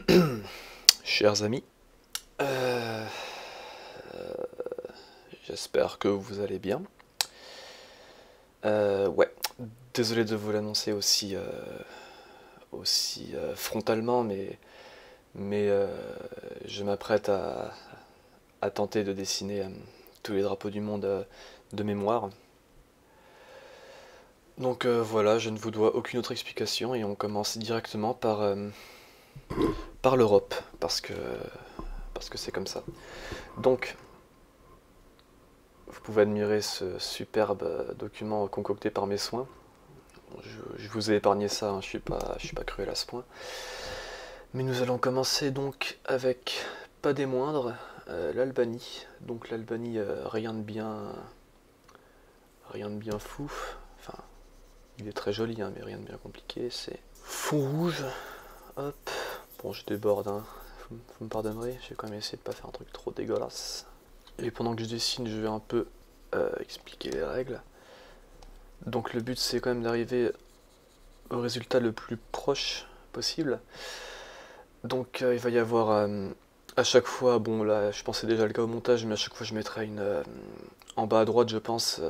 Chers amis, euh, j'espère que vous allez bien. Ouais, désolé de vous l'annoncer aussi frontalement, mais je m'apprête à tenter de dessiner tous les drapeaux du monde de mémoire. Donc voilà, je ne vous dois aucune autre explication et on commence directement par l'Europe, parce que c'est comme ça. Donc, vous pouvez admirer ce superbe document concocté par mes soins. Je vous ai épargné ça, hein, je suis pas cruel à ce point. Mais nous allons commencer donc avec, pas des moindres, l'Albanie. Donc l'Albanie, rien de bien fou. Enfin, il est très joli, hein, mais rien de bien compliqué. C'est fond rouge, hop. Bon, je déborde, hein. Vous me pardonnerez, j'ai quand même essayé de pas faire un truc trop dégueulasse. Et pendant que je dessine, je vais un peu expliquer les règles. Donc le but c'est quand même d'arriver au résultat le plus proche possible. Donc il va y avoir à chaque fois, bon là je pensais déjà le cas au montage, mais à chaque fois je mettrai en bas à droite je pense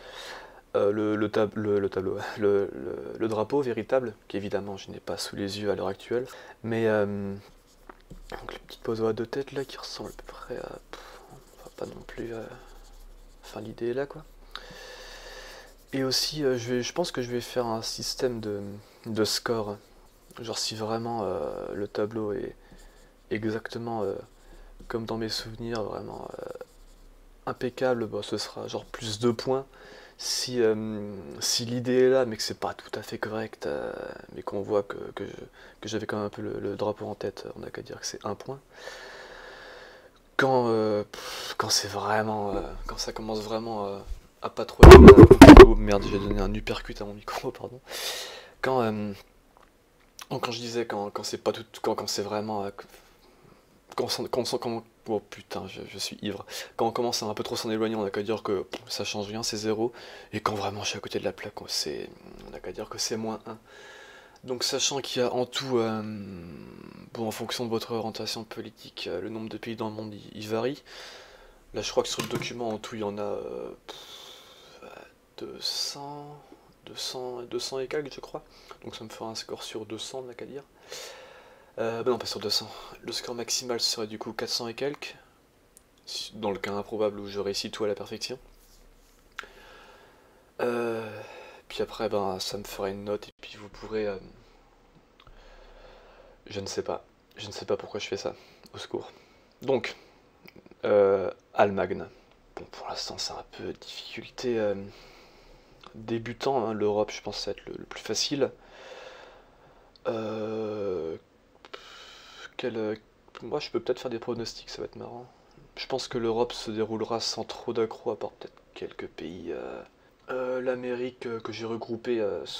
le tableau, le drapeau véritable, qu'évidemment je n'ai pas sous les yeux à l'heure actuelle. Mais donc les petites poses à deux têtes là qui ressemblent à peu près à... Enfin pas non plus... Enfin l'idée est là quoi. Et aussi je pense que je vais faire un système de score. Genre si vraiment le tableau est exactement comme dans mes souvenirs, vraiment impeccable, bah, ce sera genre plus 2 points. Si l'idée est là, mais que c'est pas tout à fait correct, mais qu'on voit que j'avais quand même un peu le drapeau en tête, on n'a qu'à dire que c'est 1 point. Quand c'est vraiment, quand ça commence vraiment à pas trop être là, oh merde, j'ai donné un uppercut à mon micro, pardon. Quand, euh, quand je disais quand c'est pas tout, quand c'est vraiment oh putain, je suis ivre. Quand on commence à un peu trop s'en éloigner, on n'a qu'à dire que ça change rien, c'est 0. Et quand vraiment je suis à côté de la plaque, on n'a qu'à dire que c'est -1. Donc sachant qu'il y a en tout, bon, en fonction de votre orientation politique, le nombre de pays dans le monde il varie. Là je crois que sur le document en tout il y en a 200, 200 et quelques je crois. Donc ça me fera un score sur 200, on n'a qu'à dire. Bah non, pas sur 200. Le score maximal serait du coup 400 et quelques, dans le cas improbable où je réussis tout à la perfection. Euh, Puis après, ben, ça me fera une note et puis vous pourrez... je ne sais pas. Je ne sais pas pourquoi je fais ça. Au secours. Donc, Almagne. Bon, pour l'instant, c'est un peu difficulté débutant, hein. L'Europe, je pense, ça va être le plus facile. Euh, Moi, je peux peut-être faire des pronostics, ça va être marrant. Je pense que l'Europe se déroulera sans trop d'accro, à part peut-être quelques pays. L'Amérique que j'ai regroupé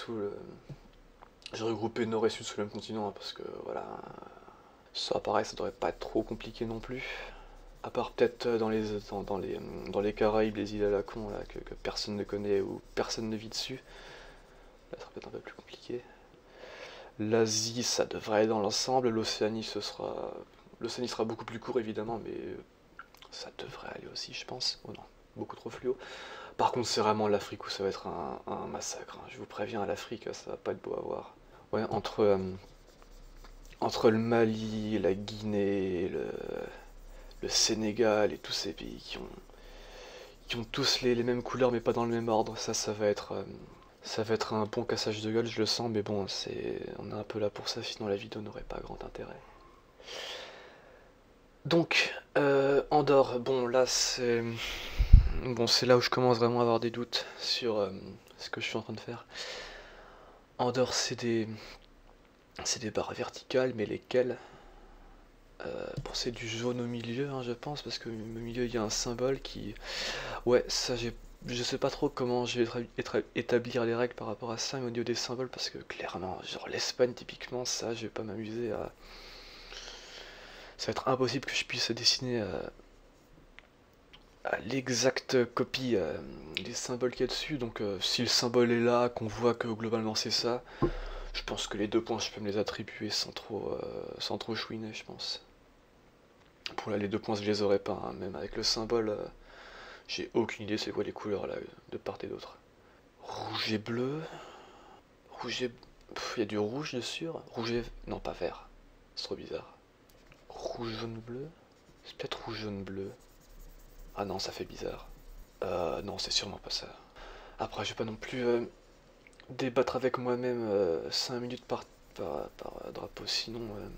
j'ai regroupé Nord et Sud sous le même continent, hein, parce que voilà, ça pareil, ça devrait pas être trop compliqué non plus. À part peut-être dans les Caraïbes, les îles à la con là, que personne ne connaît ou personne ne vit dessus. Là, ça sera peut-être un peu plus compliqué. L'Asie, ça devrait aller dans l'ensemble. L'Océanie sera beaucoup plus court évidemment, mais ça devrait aller aussi, je pense. Oh non, beaucoup trop fluo. Par contre, c'est vraiment l'Afrique où ça va être un massacre, hein. Je vous préviens, l'Afrique, ça va pas être beau à voir. Ouais, entre le Mali, la Guinée, le Sénégal et tous ces pays qui ont tous les mêmes couleurs mais pas dans le même ordre, ça va être un bon cassage de gueule, je le sens, mais bon, on est un peu là pour ça, sinon la vidéo n'aurait pas grand intérêt. Donc, Andorre, bon là c'est là où je commence vraiment à avoir des doutes sur ce que je suis en train de faire. Andorre, c'est des barres verticales, mais lesquelles? Bon, c'est du jaune au milieu, hein, je pense, parce qu'au milieu il y a un symbole qui... Ouais, ça je sais pas trop comment je vais établir les règles par rapport à ça, mais au niveau des symboles, parce que clairement, genre l'Espagne typiquement, ça je vais pas m'amuser à... Ça va être impossible que je puisse dessiner à l'exacte copie les symboles qu'il y a dessus, donc si le symbole est là, qu'on voit que globalement c'est ça, Je pense que les 2 points, je peux me les attribuer sans trop chouiner, je pense. Pour là, les 2 points, je les aurais pas, hein. Même avec le symbole, j'ai aucune idée c'est quoi les couleurs là, de part et d'autre. Rouge et bleu. Rouge et... Il y a du rouge dessus. Rouge et... Non, pas vert. C'est trop bizarre. Rouge, jaune, bleu. C'est peut-être rouge, jaune, bleu. Ah non, ça fait bizarre. Non, c'est sûrement pas ça. Après, je vais pas non plus débattre avec moi-même 5 minutes par drapeau, sinon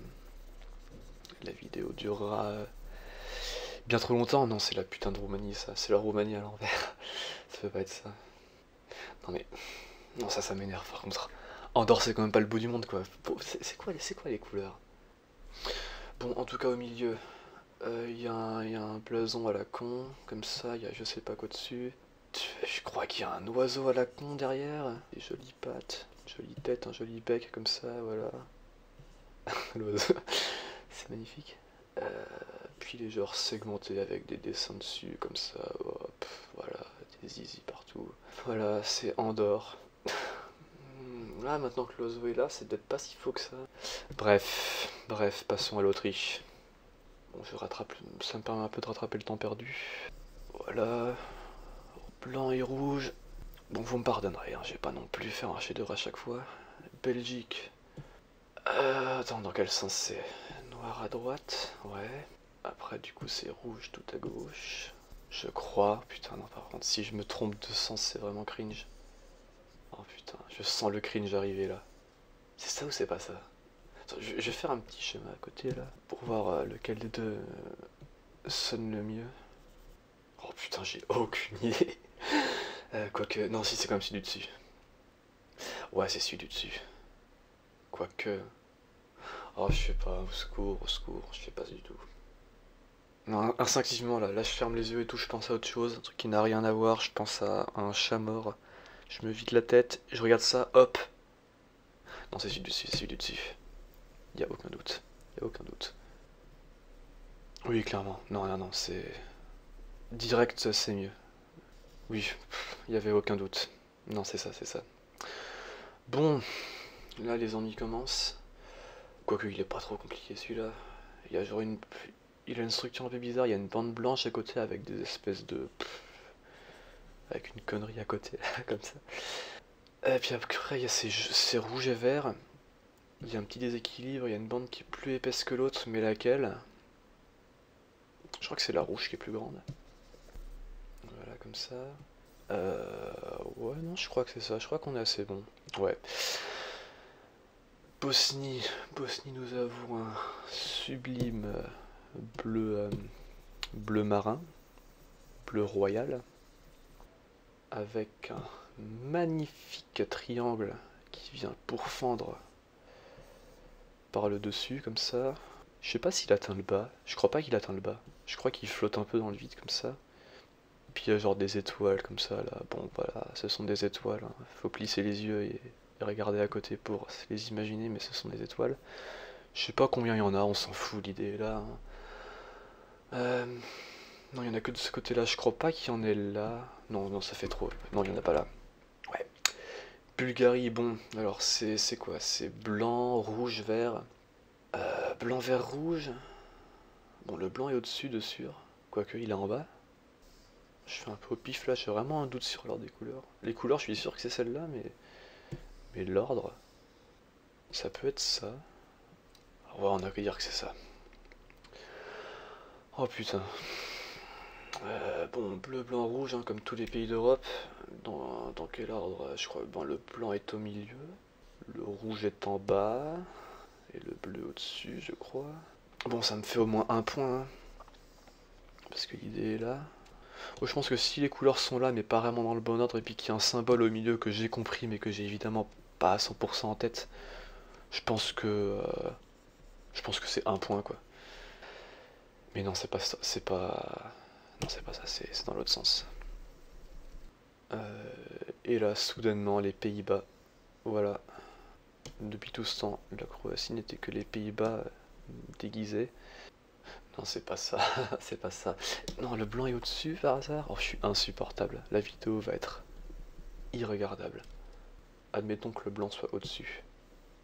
la vidéo durera bien trop longtemps. Non, c'est la putain de Roumanie, ça. C'est la Roumanie à l'envers. Ça peut pas être ça. Non mais... Non, ça m'énerve par contre. Andorre, c'est quand même pas le bout du monde, quoi. C'est quoi les couleurs? Bon, en tout cas, au milieu, il y a un blason à la con, comme ça, il y a je sais pas quoi dessus. Je crois qu'il y a un oiseau à la con derrière. Des jolies pattes, une jolie tête, un joli bec, comme ça, voilà. L'oiseau, c'est magnifique. Puis les genres segmentés avec des dessins dessus, comme ça, hop, voilà, des zizi partout. Voilà, c'est Andorre. Là, maintenant que l'oiseau est là, c'est peut-être pas si faux que ça. Bref, passons à l'Autriche. Bon, ça me permet un peu de rattraper le temps perdu. Voilà, blanc et rouge. Bon, vous me pardonnerez, hein, je vais pas non plus faire un chef-d'œuvre à chaque fois. Belgique. Attends, dans quel sens c'est? Noir à droite, ouais. Après, du coup, c'est rouge tout à gauche. Je crois. Putain, non, par contre, si je me trompe de sens, c'est vraiment cringe. Oh putain, je sens le cringe arriver là. C'est ça ou c'est pas ça? Attends, je vais faire un petit schéma à côté là, pour voir lequel des deux sonne le mieux. Oh putain, j'ai aucune idée. Quoique, non, si c'est comme celui du dessus. Ouais, c'est celui du dessus. Quoique... Oh, je sais pas, au secours, je sais pas du tout. Non, instinctivement là, je ferme les yeux et tout, je pense à autre chose, un truc qui n'a rien à voir, je pense à un chat mort. Je me vide la tête, je regarde ça, hop. Non, c'est celui du dessus, c'est celui du dessus. Y a aucun doute, y a aucun doute. Oui, clairement, non, c'est... Direct, c'est mieux. Oui, y avait aucun doute. Non, c'est ça, c'est ça. Bon, là les ennuis commencent. Quoique, il est pas trop compliqué celui-là. Il y a genre une... Il a une structure un peu bizarre, il y a une bande blanche à côté avec des espèces de... Avec une connerie à côté, comme ça. Et puis après, il y a ces rouges et verts. Il y a un petit déséquilibre, il y a une bande qui est plus épaisse que l'autre, mais laquelle? Je crois que c'est la rouge qui est plus grande. Voilà, comme ça. Ouais, non, je crois que c'est ça, je crois qu'on est assez bon. Ouais. Bosnie, nous avons un sublime bleu marin, bleu royal, avec un magnifique triangle qui vient pourfendre par le dessus, comme ça. Je sais pas s'il atteint le bas, je crois pas qu'il atteint le bas. Je crois qu'il flotte un peu dans le vide, comme ça. Puis il y a genre des étoiles, comme ça, là. Bon, voilà, ce sont des étoiles, hein. Faut plisser les yeux et regarder à côté pour les imaginer, mais ce sont des étoiles. Je sais pas combien il y en a, on s'en fout, l'idée est là, hein. Non, il y en a que de ce côté-là, je crois pas qu'il y en ait là. Non, ça fait trop. Non, il y en a pas là. Ouais. Bulgarie, bon, alors c'est quoi? C'est blanc, rouge, vert. Blanc, vert, rouge. Bon, le blanc est au-dessus de sûr. Quoique, il est en bas. Je fais un peu au pif là, j'ai vraiment un doute sur l'ordre des couleurs. Les couleurs, je suis sûr que c'est celle-là, mais l'ordre, ça peut être ça. Ouais, on a qu'à dire que c'est ça. Oh putain. Bon, bleu, blanc, rouge, hein, comme tous les pays d'Europe. Dans quel ordre? Je crois que le blanc est au milieu, le rouge est en bas, et le bleu au-dessus, je crois. Bon, ça me fait au moins un point, hein, parce que l'idée est là. Oh, je pense que si les couleurs sont là, mais pas vraiment dans le bon ordre, et puis qu'il y a un symbole au milieu que j'ai compris, mais que j'ai évidemment pas à 100% en tête, je pense que c'est un point, quoi. Mais non, c'est pas ça, non, c'est pas ça, c'est dans l'autre sens. Et là, soudainement, les Pays-Bas. Voilà. Depuis tout ce temps, la Croatie n'était que les Pays-Bas déguisés. Non, c'est pas ça, c'est pas ça. Non, le blanc est au-dessus par hasard. Oh, je suis insupportable. La vidéo va être irregardable. Admettons que le blanc soit au-dessus.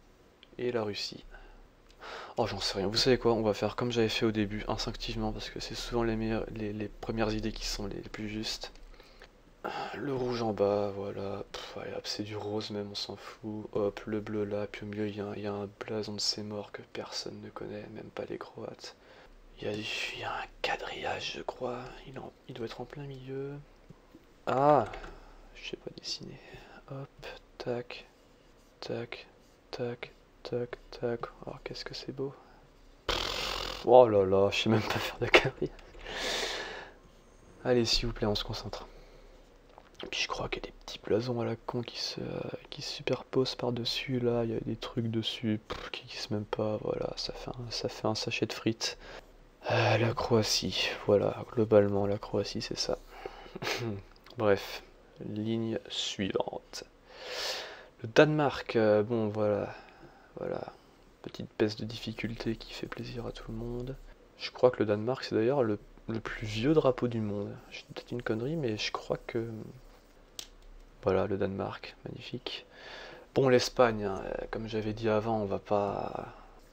et la Russie. Oh, j'en sais rien. Vous savez quoi? On va faire comme j'avais fait au début, instinctivement, parce que c'est souvent les premières idées qui sont les plus justes. Le rouge en bas, voilà. Pff, allez, hop, c'est du rose même, on s'en fout. Hop, le bleu là, puis au milieu, il y a un blason de ces morts que personne ne connaît, même pas les Croates. Il y a un quadrillage, je crois. Il doit être en plein milieu. Ah, je sais pas dessiner. Hop, tac, tac, tac, tac, tac. Oh, qu'est-ce que c'est beau. Oh là là, je sais même pas faire de carré. Allez, s'il vous plaît, on se concentre. Et puis je crois qu'il y a des petits blasons à la con qui se superposent par-dessus. Là, il y a des trucs dessus qui glissent même pas. Voilà, ça fait un sachet de frites. La Croatie, voilà, globalement, la Croatie, c'est ça. Bref, ligne suivante. Le Danemark, bon, voilà. Voilà, petite baisse de difficulté qui fait plaisir à tout le monde. Je crois que le Danemark, c'est d'ailleurs le plus vieux drapeau du monde. J'ai peut-être une connerie, mais je crois que... Voilà, le Danemark, magnifique. Bon, l'Espagne, hein, comme j'avais dit avant, on va pas...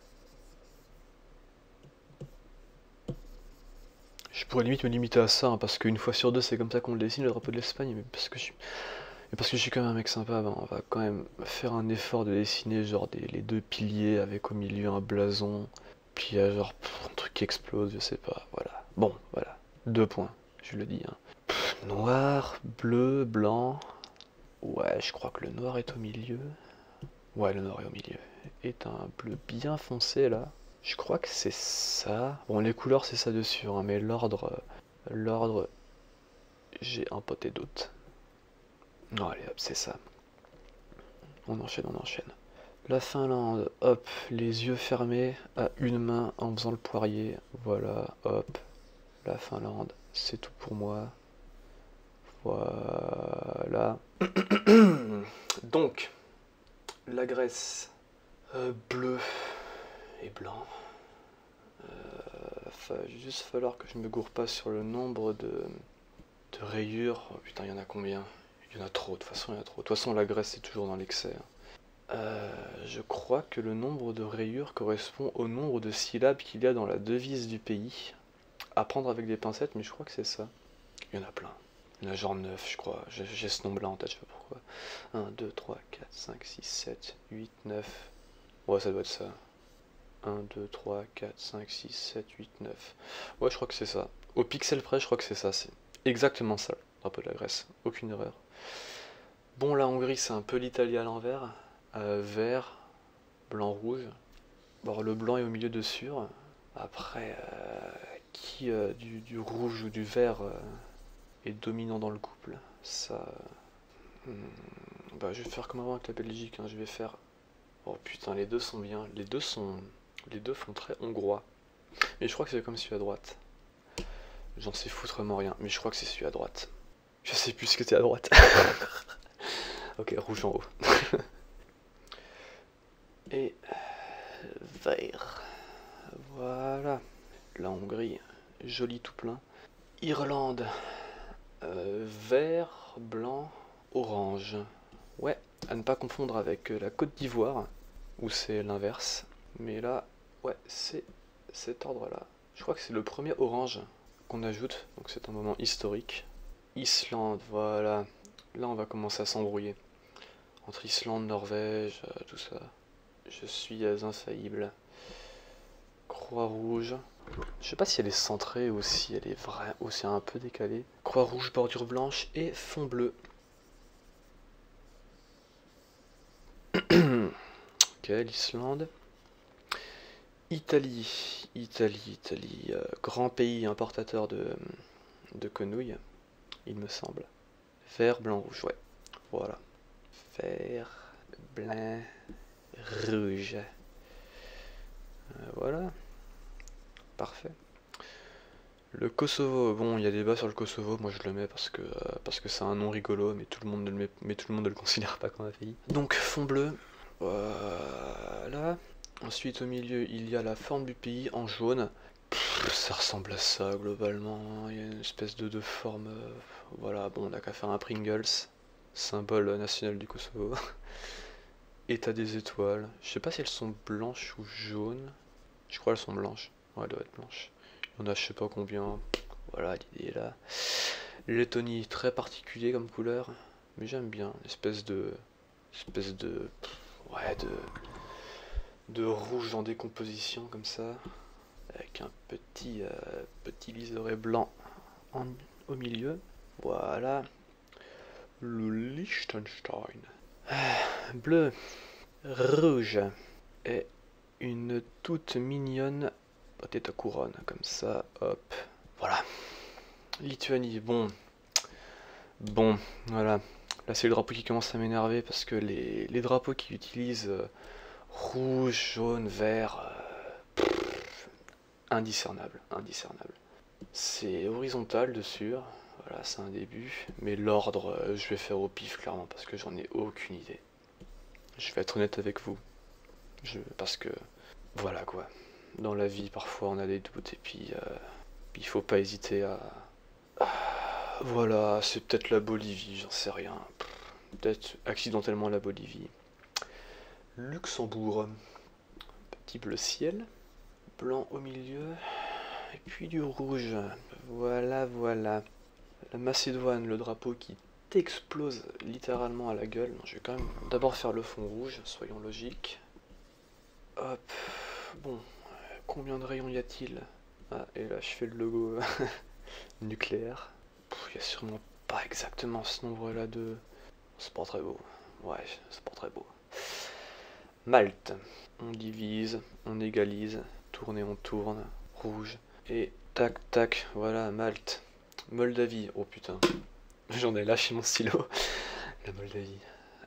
Je pourrais limite me limiter à ça, hein, parce qu'une fois sur deux, c'est comme ça qu'on le dessine, le drapeau de l'Espagne, mais parce que je suis quand même un mec sympa, ben, on va quand même faire un effort de dessiner genre les deux piliers avec au milieu un blason, puis il y a genre un truc qui explose, je sais pas, voilà. Bon, voilà, 2 points, je le dis. Hein. Noir, bleu, blanc... Ouais, je crois que le noir est au milieu. Ouais, le noir est au milieu. Et un bleu bien foncé là. Je crois que c'est ça. Bon, les couleurs c'est ça dessus, hein, mais l'ordre, j'ai un poté doute. Non, allez hop, c'est ça. On enchaîne, on enchaîne. La Finlande, hop, les yeux fermés à une main en faisant le poirier. Voilà, hop. La Finlande, c'est tout pour moi. Voilà. Donc, la Grèce, bleu et blanc. Va juste falloir que je me gourre pas sur le nombre de rayures. Oh putain, il y en a combien? Il y en a trop, de toute façon, il y en a trop. De toute façon, la Grèce, c'est toujours dans l'excès. Je crois que le nombre de rayures correspond au nombre de syllabes qu'il y a dans la devise du pays. À prendre avec des pincettes, mais je crois que c'est ça. Il y en a plein. Il y en a genre 9, je crois. J'ai ce nombre-là en tête, je sais pas pourquoi. 1, 2, 3, 4, 5, 6, 7, 8, 9. Ouais, ça doit être ça. 1, 2, 3, 4, 5, 6, 7, 8, 9. Ouais, je crois que c'est ça. Au pixel près, je crois que c'est ça. C'est exactement ça, le drapeau de la Grèce. Aucune erreur. Bon, la Hongrie, c'est un peu l'Italie à l'envers. Vert, blanc, rouge. Bon, le blanc est au milieu de sûr. Après, qui du rouge ou du vert est dominant dans le couple? Ça... bah, je vais faire comme avant avec la Belgique. Hein. Je vais faire... Oh putain, les deux sont bien. Les deux font très hongrois. Mais je crois que c'est comme celui à droite. J'en sais foutrement rien. Mais je crois que c'est celui à droite. Je sais plus ce que c'est à droite. Ok, rouge en haut. Et vert. Voilà. La Hongrie, joli tout plein. Irlande, vert, blanc, orange. Ouais, à ne pas confondre avec la Côte d'Ivoire, où c'est l'inverse. Mais là, ouais, c'est cet ordre-là. Je crois que c'est le premier orange qu'on ajoute, donc c'est un moment historique. Islande, voilà. Là, on va commencer à s'embrouiller. Entre Islande, Norvège, tout ça. Je suis infaillible. Croix-Rouge. Je sais pas si elle est centrée ou si elle est vraie, ou si elle est un peu décalée. Croix-Rouge, bordure blanche et fond bleu. Ok, l'Islande. Italie. Grand pays importateur de quenouilles, il me semble. Vert, blanc, rouge, ouais. Voilà. Vert, blanc, rouge. Voilà. Parfait. Le Kosovo, bon, il y a débat sur le Kosovo, moi je le mets parce que c'est un nom rigolo, mais tout le monde ne le considère pas comme un pays. Donc fond bleu, voilà. Ensuite au milieu il y a la forme du pays en jaune. Ça ressemble à ça globalement, il y a une espèce de forme, voilà, bon on n'a qu'à faire un Pringles, symbole national du Kosovo. Et t'as des étoiles. Je sais pas si elles sont blanches ou jaunes. Je crois qu'elles sont blanches. Ouais, elles doivent être blanches. Il y en a je sais pas combien. Voilà, l'idée est là. Lettonie, très particulier comme couleur. Mais j'aime bien. Une espèce de... Ouais, de rouge en décomposition comme ça. Avec un petit liseré blanc au milieu. Voilà. Le Liechtenstein. Bleu, rouge et une toute mignonne tête à couronne, comme ça, hop. Voilà. Lituanie, bon, voilà. Là, c'est le drapeau qui commence à m'énerver parce que les drapeaux qu'ils utilisent, rouge, jaune, vert, indiscernable. C'est horizontal dessus, voilà, c'est un début, mais l'ordre, je vais faire au pif clairement parce que j'en ai aucune idée. Je vais être honnête avec vous, parce que voilà quoi. Dans la vie, parfois, on a des doutes et puis il faut pas hésiter à. Voilà, c'est peut-être la Bolivie, j'en sais rien. Peut-être accidentellement la Bolivie. Luxembourg, petit bleu ciel, blanc au milieu, et puis du rouge. Voilà. La Macédoine, le drapeau qui t'explose littéralement à la gueule. Non, je vais quand même d'abord faire le fond rouge, soyons logiques. Hop, bon, combien de rayons y a-t-il? Ah, et là je fais le logo nucléaire. Il y a sûrement pas exactement ce nombre-là de... C'est pas très beau. Ouais, c'est pas très beau. Malte. On divise, on égalise, tourne et on tourne. Rouge. Et tac, tac, voilà, Malte. Moldavie. Oh putain. J'en ai lâché mon stylo. La Moldavie.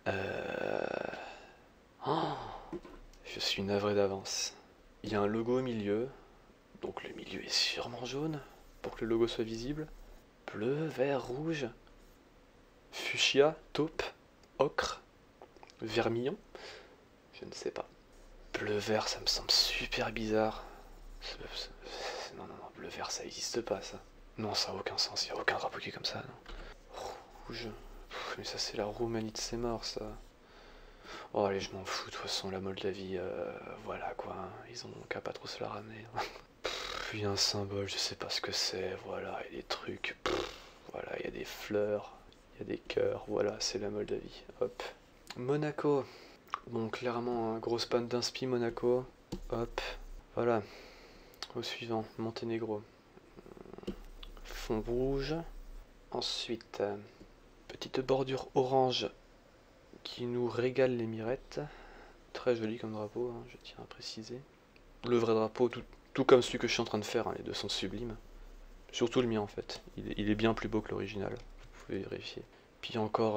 Oh, je suis navré d'avance. Il y a un logo au milieu. Donc le milieu est sûrement jaune pour que le logo soit visible. Bleu, vert, rouge. Fuchsia, taupe, ocre, vermillon. Je ne sais pas. Bleu, vert, ça me semble super bizarre. Non, bleu, vert, ça n'existe pas ça. Non, ça n'a aucun sens, il n'y a aucun drapeau qui est comme ça. Non. Rouge. Mais ça c'est la Roumanie de ses morts ça. Oh allez, je m'en fous, de toute façon la Moldavie, voilà quoi, ils ont qu'à pas trop se la ramener. Il y a un symbole, je sais pas ce que c'est, voilà, il y a des trucs, voilà, il y a des fleurs, il y a des cœurs, voilà, c'est la Moldavie, hop. Monaco, bon clairement, grosse panne d'inspi Monaco, hop, voilà. Au suivant, Monténégro. Fond rouge, ensuite, petite bordure orange qui nous régale les mirettes. Très joli comme drapeau, hein, je tiens à préciser. Le vrai drapeau, tout comme celui que je suis en train de faire, hein, les deux sont sublimes. Surtout le mien en fait, il est bien plus beau que l'original, vous pouvez vérifier. Puis encore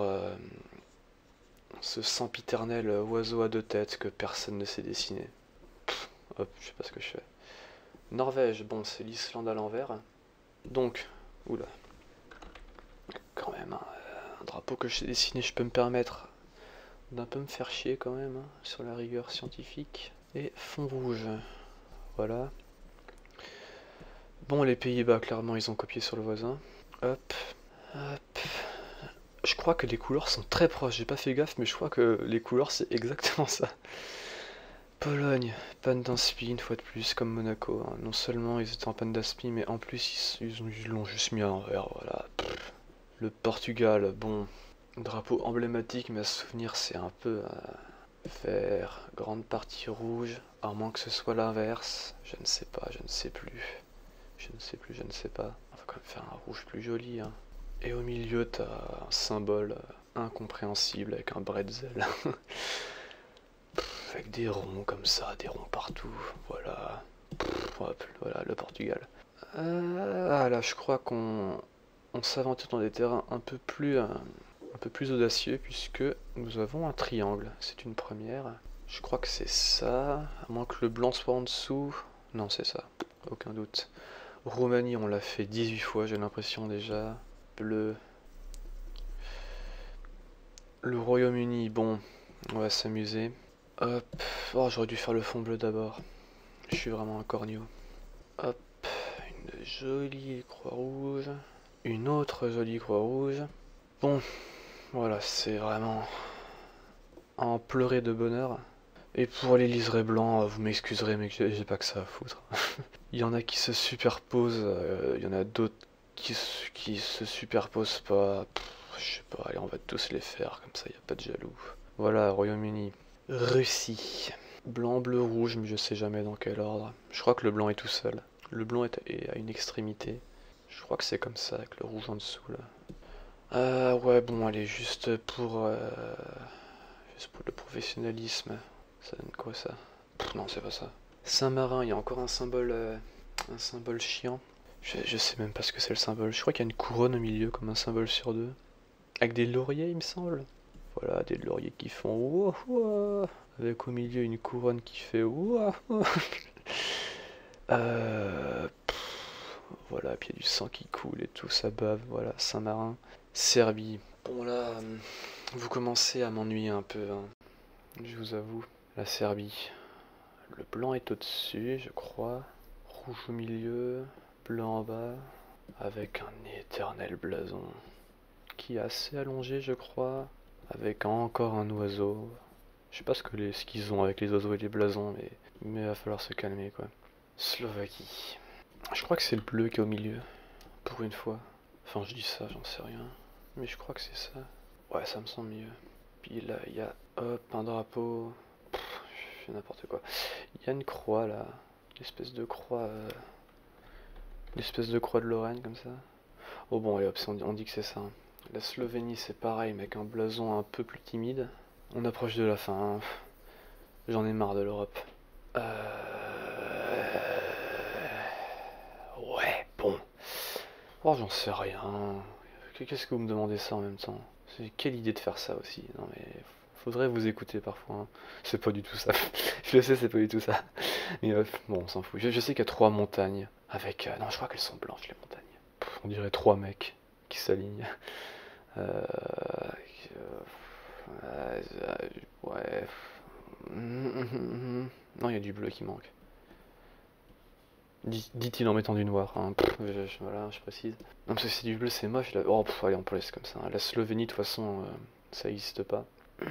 ce sempiternel oiseau à deux têtes que personne ne sait dessiner. Hop, je sais pas ce que je fais. Norvège, bon c'est l'Islande à l'envers. Donc, oula. Quand même, hein, un drapeau que je sais dessiner, je peux me permettre d'un peu me faire chier quand même, hein, sur la rigueur scientifique. Et fond rouge, voilà. Bon, les Pays-Bas, clairement, ils ont copié sur le voisin. Hop, hop. Je crois que les couleurs sont très proches, j'ai pas fait gaffe, mais je crois que les couleurs, c'est exactement ça. Pologne, panne d'inspi, une fois de plus, comme Monaco. Hein. Non seulement ils étaient en panne d'inspi, mais en plus, ils l'ont juste mis à l'envers, voilà. Le Portugal, bon, drapeau emblématique, mais à se souvenir, c'est un peu vert, grande partie rouge, à moins que ce soit l'inverse. Je ne sais pas, je ne sais plus. Je ne sais pas. On va quand même faire un rouge plus joli. Hein. Et au milieu, t'as un symbole incompréhensible avec un bretzel. Avec des ronds comme ça, des ronds partout. Voilà. Hop, voilà, le Portugal. Là, je crois qu'on s'aventure dans des terrains un peu plus audacieux puisque nous avons un triangle. C'est une première. Je crois que c'est ça. À moins que le blanc soit en dessous. Non, c'est ça. Aucun doute. Roumanie, on l'a fait 18 fois, j'ai l'impression déjà. Bleu. Le Royaume-Uni, bon, on va s'amuser. Hop. Oh, j'aurais dû faire le fond bleu d'abord. Je suis vraiment un corneau. Hop. Une jolie croix rouge. Une autre jolie croix rouge. Bon, voilà, c'est vraiment à en pleurer de bonheur. Et pour les liserés blancs, vous m'excuserez, mais j'ai pas que ça à foutre. Il y en a qui se superposent, il y en a d'autres qui se superposent pas. Je sais pas, allez, on va tous les faire, comme ça, il n'y a pas de jaloux. Voilà, Royaume-Uni. Russie. Blanc, bleu, rouge, mais je sais jamais dans quel ordre. Je crois que le blanc est tout seul. Le blanc est à une extrémité. Je crois que c'est comme ça, avec le rouge en dessous, là. Ah ouais, bon, allez, juste pour le professionnalisme. Ça donne quoi, ça? Non, c'est pas ça. Saint-Marin, il y a encore un symbole chiant. Je sais même pas ce que c'est le symbole. Je crois qu'il y a une couronne au milieu, comme un symbole sur deux. Avec des lauriers, il me semble. Voilà, des lauriers qui font ouah, ouah, avec au milieu une couronne qui fait ouah, ouah. Voilà, puis il y a du sang qui coule et tout, ça bave. Voilà, Saint-Marin. Serbie. Bon là, vous commencez à m'ennuyer un peu, hein, je vous avoue. La Serbie. Le blanc est au-dessus, je crois. Rouge au milieu, blanc en bas, avec un éternel blason qui est assez allongé, je crois, avec encore un oiseau. Je sais pas ce qu'ils ont avec les oiseaux et les blasons, mais il va falloir se calmer, quoi. Slovaquie. Je crois que c'est le bleu qui est au milieu, pour une fois. Enfin, je dis ça, j'en sais rien, mais je crois que c'est ça. Ouais, ça me semble mieux. Puis là, il y a, hop, un drapeau. Je fais n'importe quoi. Il y a une croix, là. Une espèce de croix... L'espèce de croix de Lorraine comme ça. Oh bon, allez hop, on dit que c'est ça. La Slovénie c'est pareil, mais avec un blason un peu plus timide. On approche de la fin, hein. J'en ai marre de l'Europe. Ouais, bon. Oh, j'en sais rien. Qu'est-ce que vous me demandez ça en même temps? C'est quelle idée de faire ça aussi? Non mais faudrait vous écouter parfois, hein. C'est pas du tout ça. Je le sais, c'est pas du tout ça. Mais bon, on s'en fout. Je sais qu'il y a 3 montagnes. Avec. Non, je crois qu'elles sont blanches, les montagnes. On dirait 3 mecs qui s'alignent. Ouais. Non, il y a du bleu qui manque. Dit-il en mettant du noir, hein. Voilà, je précise. Non, parce que c'est du bleu, c'est moche. Là. Oh, allez, on peut laisser comme ça, hein. La Slovénie, de toute façon, ça n'existe pas.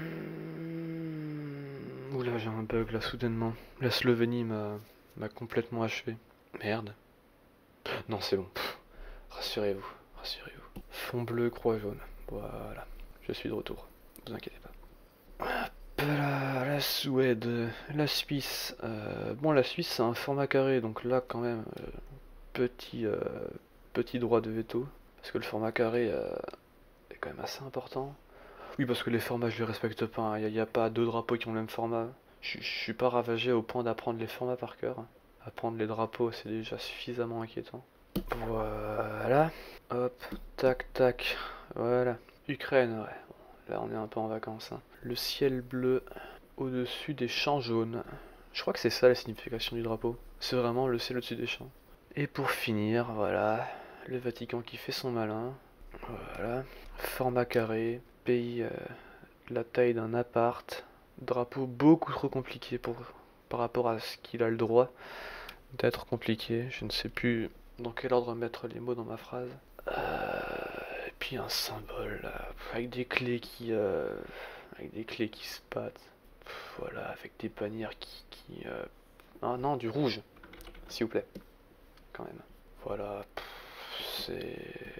Oula, j'ai un bug là, soudainement. La Slovénie m'a complètement achevé. Merde. Non, c'est bon. Rassurez-vous, rassurez-vous. Fond bleu, croix jaune. Voilà, je suis de retour. Ne vous inquiétez pas. Hop là, la Suède, la Suisse. Bon, la Suisse, c'est un format carré, donc là, quand même, petit droit de veto. Parce que le format carré est quand même assez important. Oui, parce que les formats, je les respecte pas, hein. Il n'y a pas 2 drapeaux qui ont le même format. Je suis pas ravagé au point d'apprendre les formats par cœur. Apprendre les drapeaux, c'est déjà suffisamment inquiétant. Voilà. Hop, tac, tac. Voilà. Ukraine, ouais. Bon, là, on est un peu en vacances, hein. Le ciel bleu au-dessus des champs jaunes. Je crois que c'est ça la signification du drapeau. C'est vraiment le ciel au-dessus des champs. Et pour finir, voilà. Le Vatican qui fait son malin. Voilà. Format carré. Pays la taille d'un appart. Drapeau beaucoup trop compliqué par rapport à ce qu'il a le droit d'être compliqué. Je ne sais plus dans quel ordre mettre les mots dans ma phrase. Et puis un symbole là, avec des clés qui se battent. Voilà, avec des bannières Ah non, du rouge, s'il vous plaît, quand même. Voilà, c'est...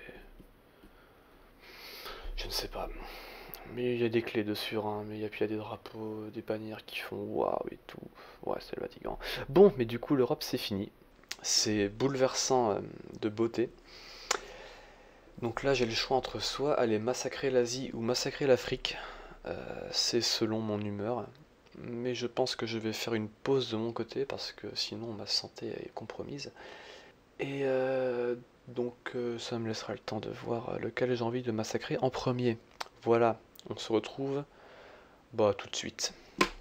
Je ne sais pas. Mais il y a des clés dessus, hein, mais puis il y a des drapeaux, des bannières qui font waouh et tout. Ouais, c'est le Vatican. Bon, mais du coup, l'Europe, c'est fini. C'est bouleversant de beauté. Donc là, j'ai le choix entre soit aller massacrer l'Asie ou massacrer l'Afrique. C'est selon mon humeur. Mais je pense que je vais faire une pause de mon côté parce que sinon ma santé est compromise. Et donc ça me laissera le temps de voir lequel j'ai envie de massacrer en premier. Voilà, on se retrouve tout de suite.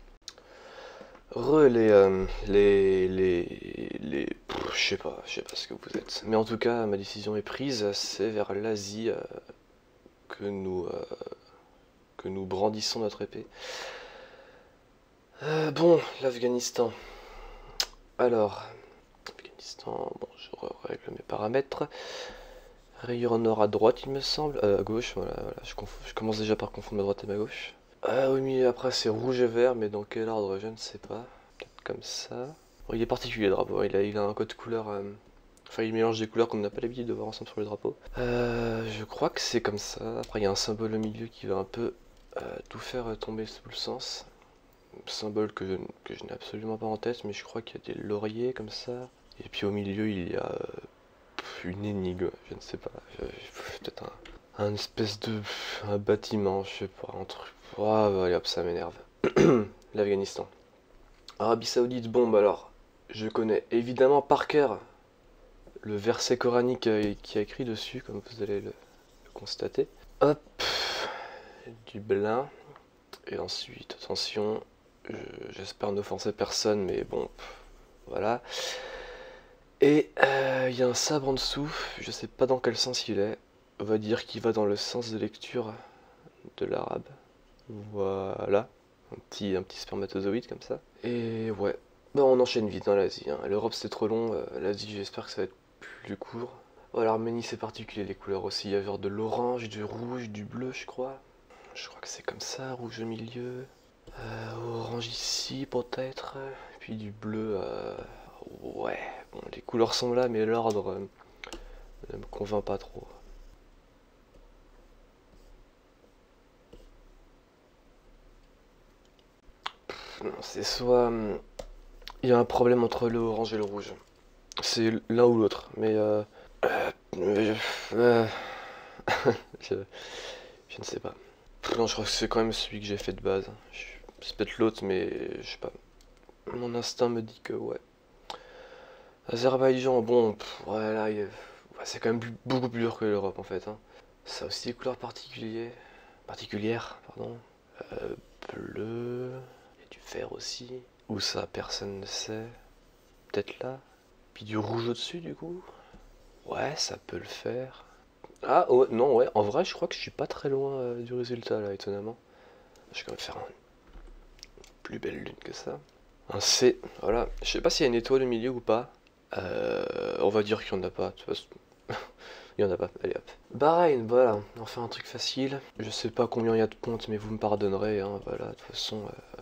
Je sais pas ce que vous êtes. Mais en tout cas, ma décision est prise, c'est vers l'Asie que nous brandissons notre épée. Bon, l'Afghanistan. Alors, Afghanistan, bon, je règle mes paramètres. Rayure nord à droite, il me semble. À gauche, voilà. Je commence déjà par confondre ma droite et ma gauche. Ah oui, mais après c'est rouge et vert, mais dans quel ordre, je ne sais pas. Peut-être comme ça. Bon, il est particulier le drapeau, il a un code couleur. Enfin, il mélange des couleurs qu'on n'a pas l'habitude de voir ensemble sur le drapeau. Je crois que c'est comme ça. Après, il y a un symbole au milieu qui va un peu tout faire tomber sous le sens. Symbole que je n'ai absolument pas en tête, mais je crois qu'il y a des lauriers comme ça. Et puis au milieu, il y a une énigme, je ne sais pas. Peut-être un espèce de. Un bâtiment, je sais pas, un truc. Oh, allez hop, ça m'énerve. L'Afghanistan. Arabie Saoudite, bon, bah alors, je connais évidemment par cœur le verset coranique qui a écrit dessus, comme vous allez le constater. Hop, du blin. Et ensuite, attention, j'espère n'offenser personne, mais bon, voilà. Et il y a un sabre en dessous, je sais pas dans quel sens il est. On va dire qu'il va dans le sens de lecture de l'arabe. Voilà, un petit spermatozoïde comme ça. Et ouais, bah on enchaîne vite dans l'Asie. Hein. L'Europe c'était trop long, l'Asie j'espère que ça va être plus court. Oh, l'Arménie c'est particulier les couleurs aussi, il y a genre de l'orange, du rouge, du bleu je crois. Je crois que c'est comme ça, rouge au milieu, orange ici peut-être, puis du bleu. Ouais, bon, les couleurs sont là, mais l'ordre ne me convainc pas trop. Non, c'est soit il y a un problème entre le orange et le rouge. C'est l'un ou l'autre, mais euh, euh, je, je ne sais pas. Non, je crois que c'est quand même celui que j'ai fait de base. C'est peut-être l'autre, mais je sais pas. Mon instinct me dit que ouais. Azerbaïdjan, bon, voilà, ouais, c'est quand même beaucoup plus dur que l'Europe en fait. Hein. Ça a aussi des couleurs particulières, pardon. Euh, Bleu, et du vert aussi. Où ça, personne ne sait. Peut-être là. Puis du rouge au-dessus du coup. Ouais, ça peut le faire. Ah ouais, non, ouais, en vrai, je crois que je suis pas très loin du résultat là, étonnamment. Je vais quand même faire une plus belle lune que ça. Un C, voilà. Je sais pas s'il y a une étoile au milieu ou pas. On va dire qu'il y en a pas. De toute façon, il y en a pas. Allez hop. Bahreïn, voilà. On fait un truc facile. Je sais pas combien il y a de pointes, mais vous me pardonnerez. Hein, voilà, de toute façon.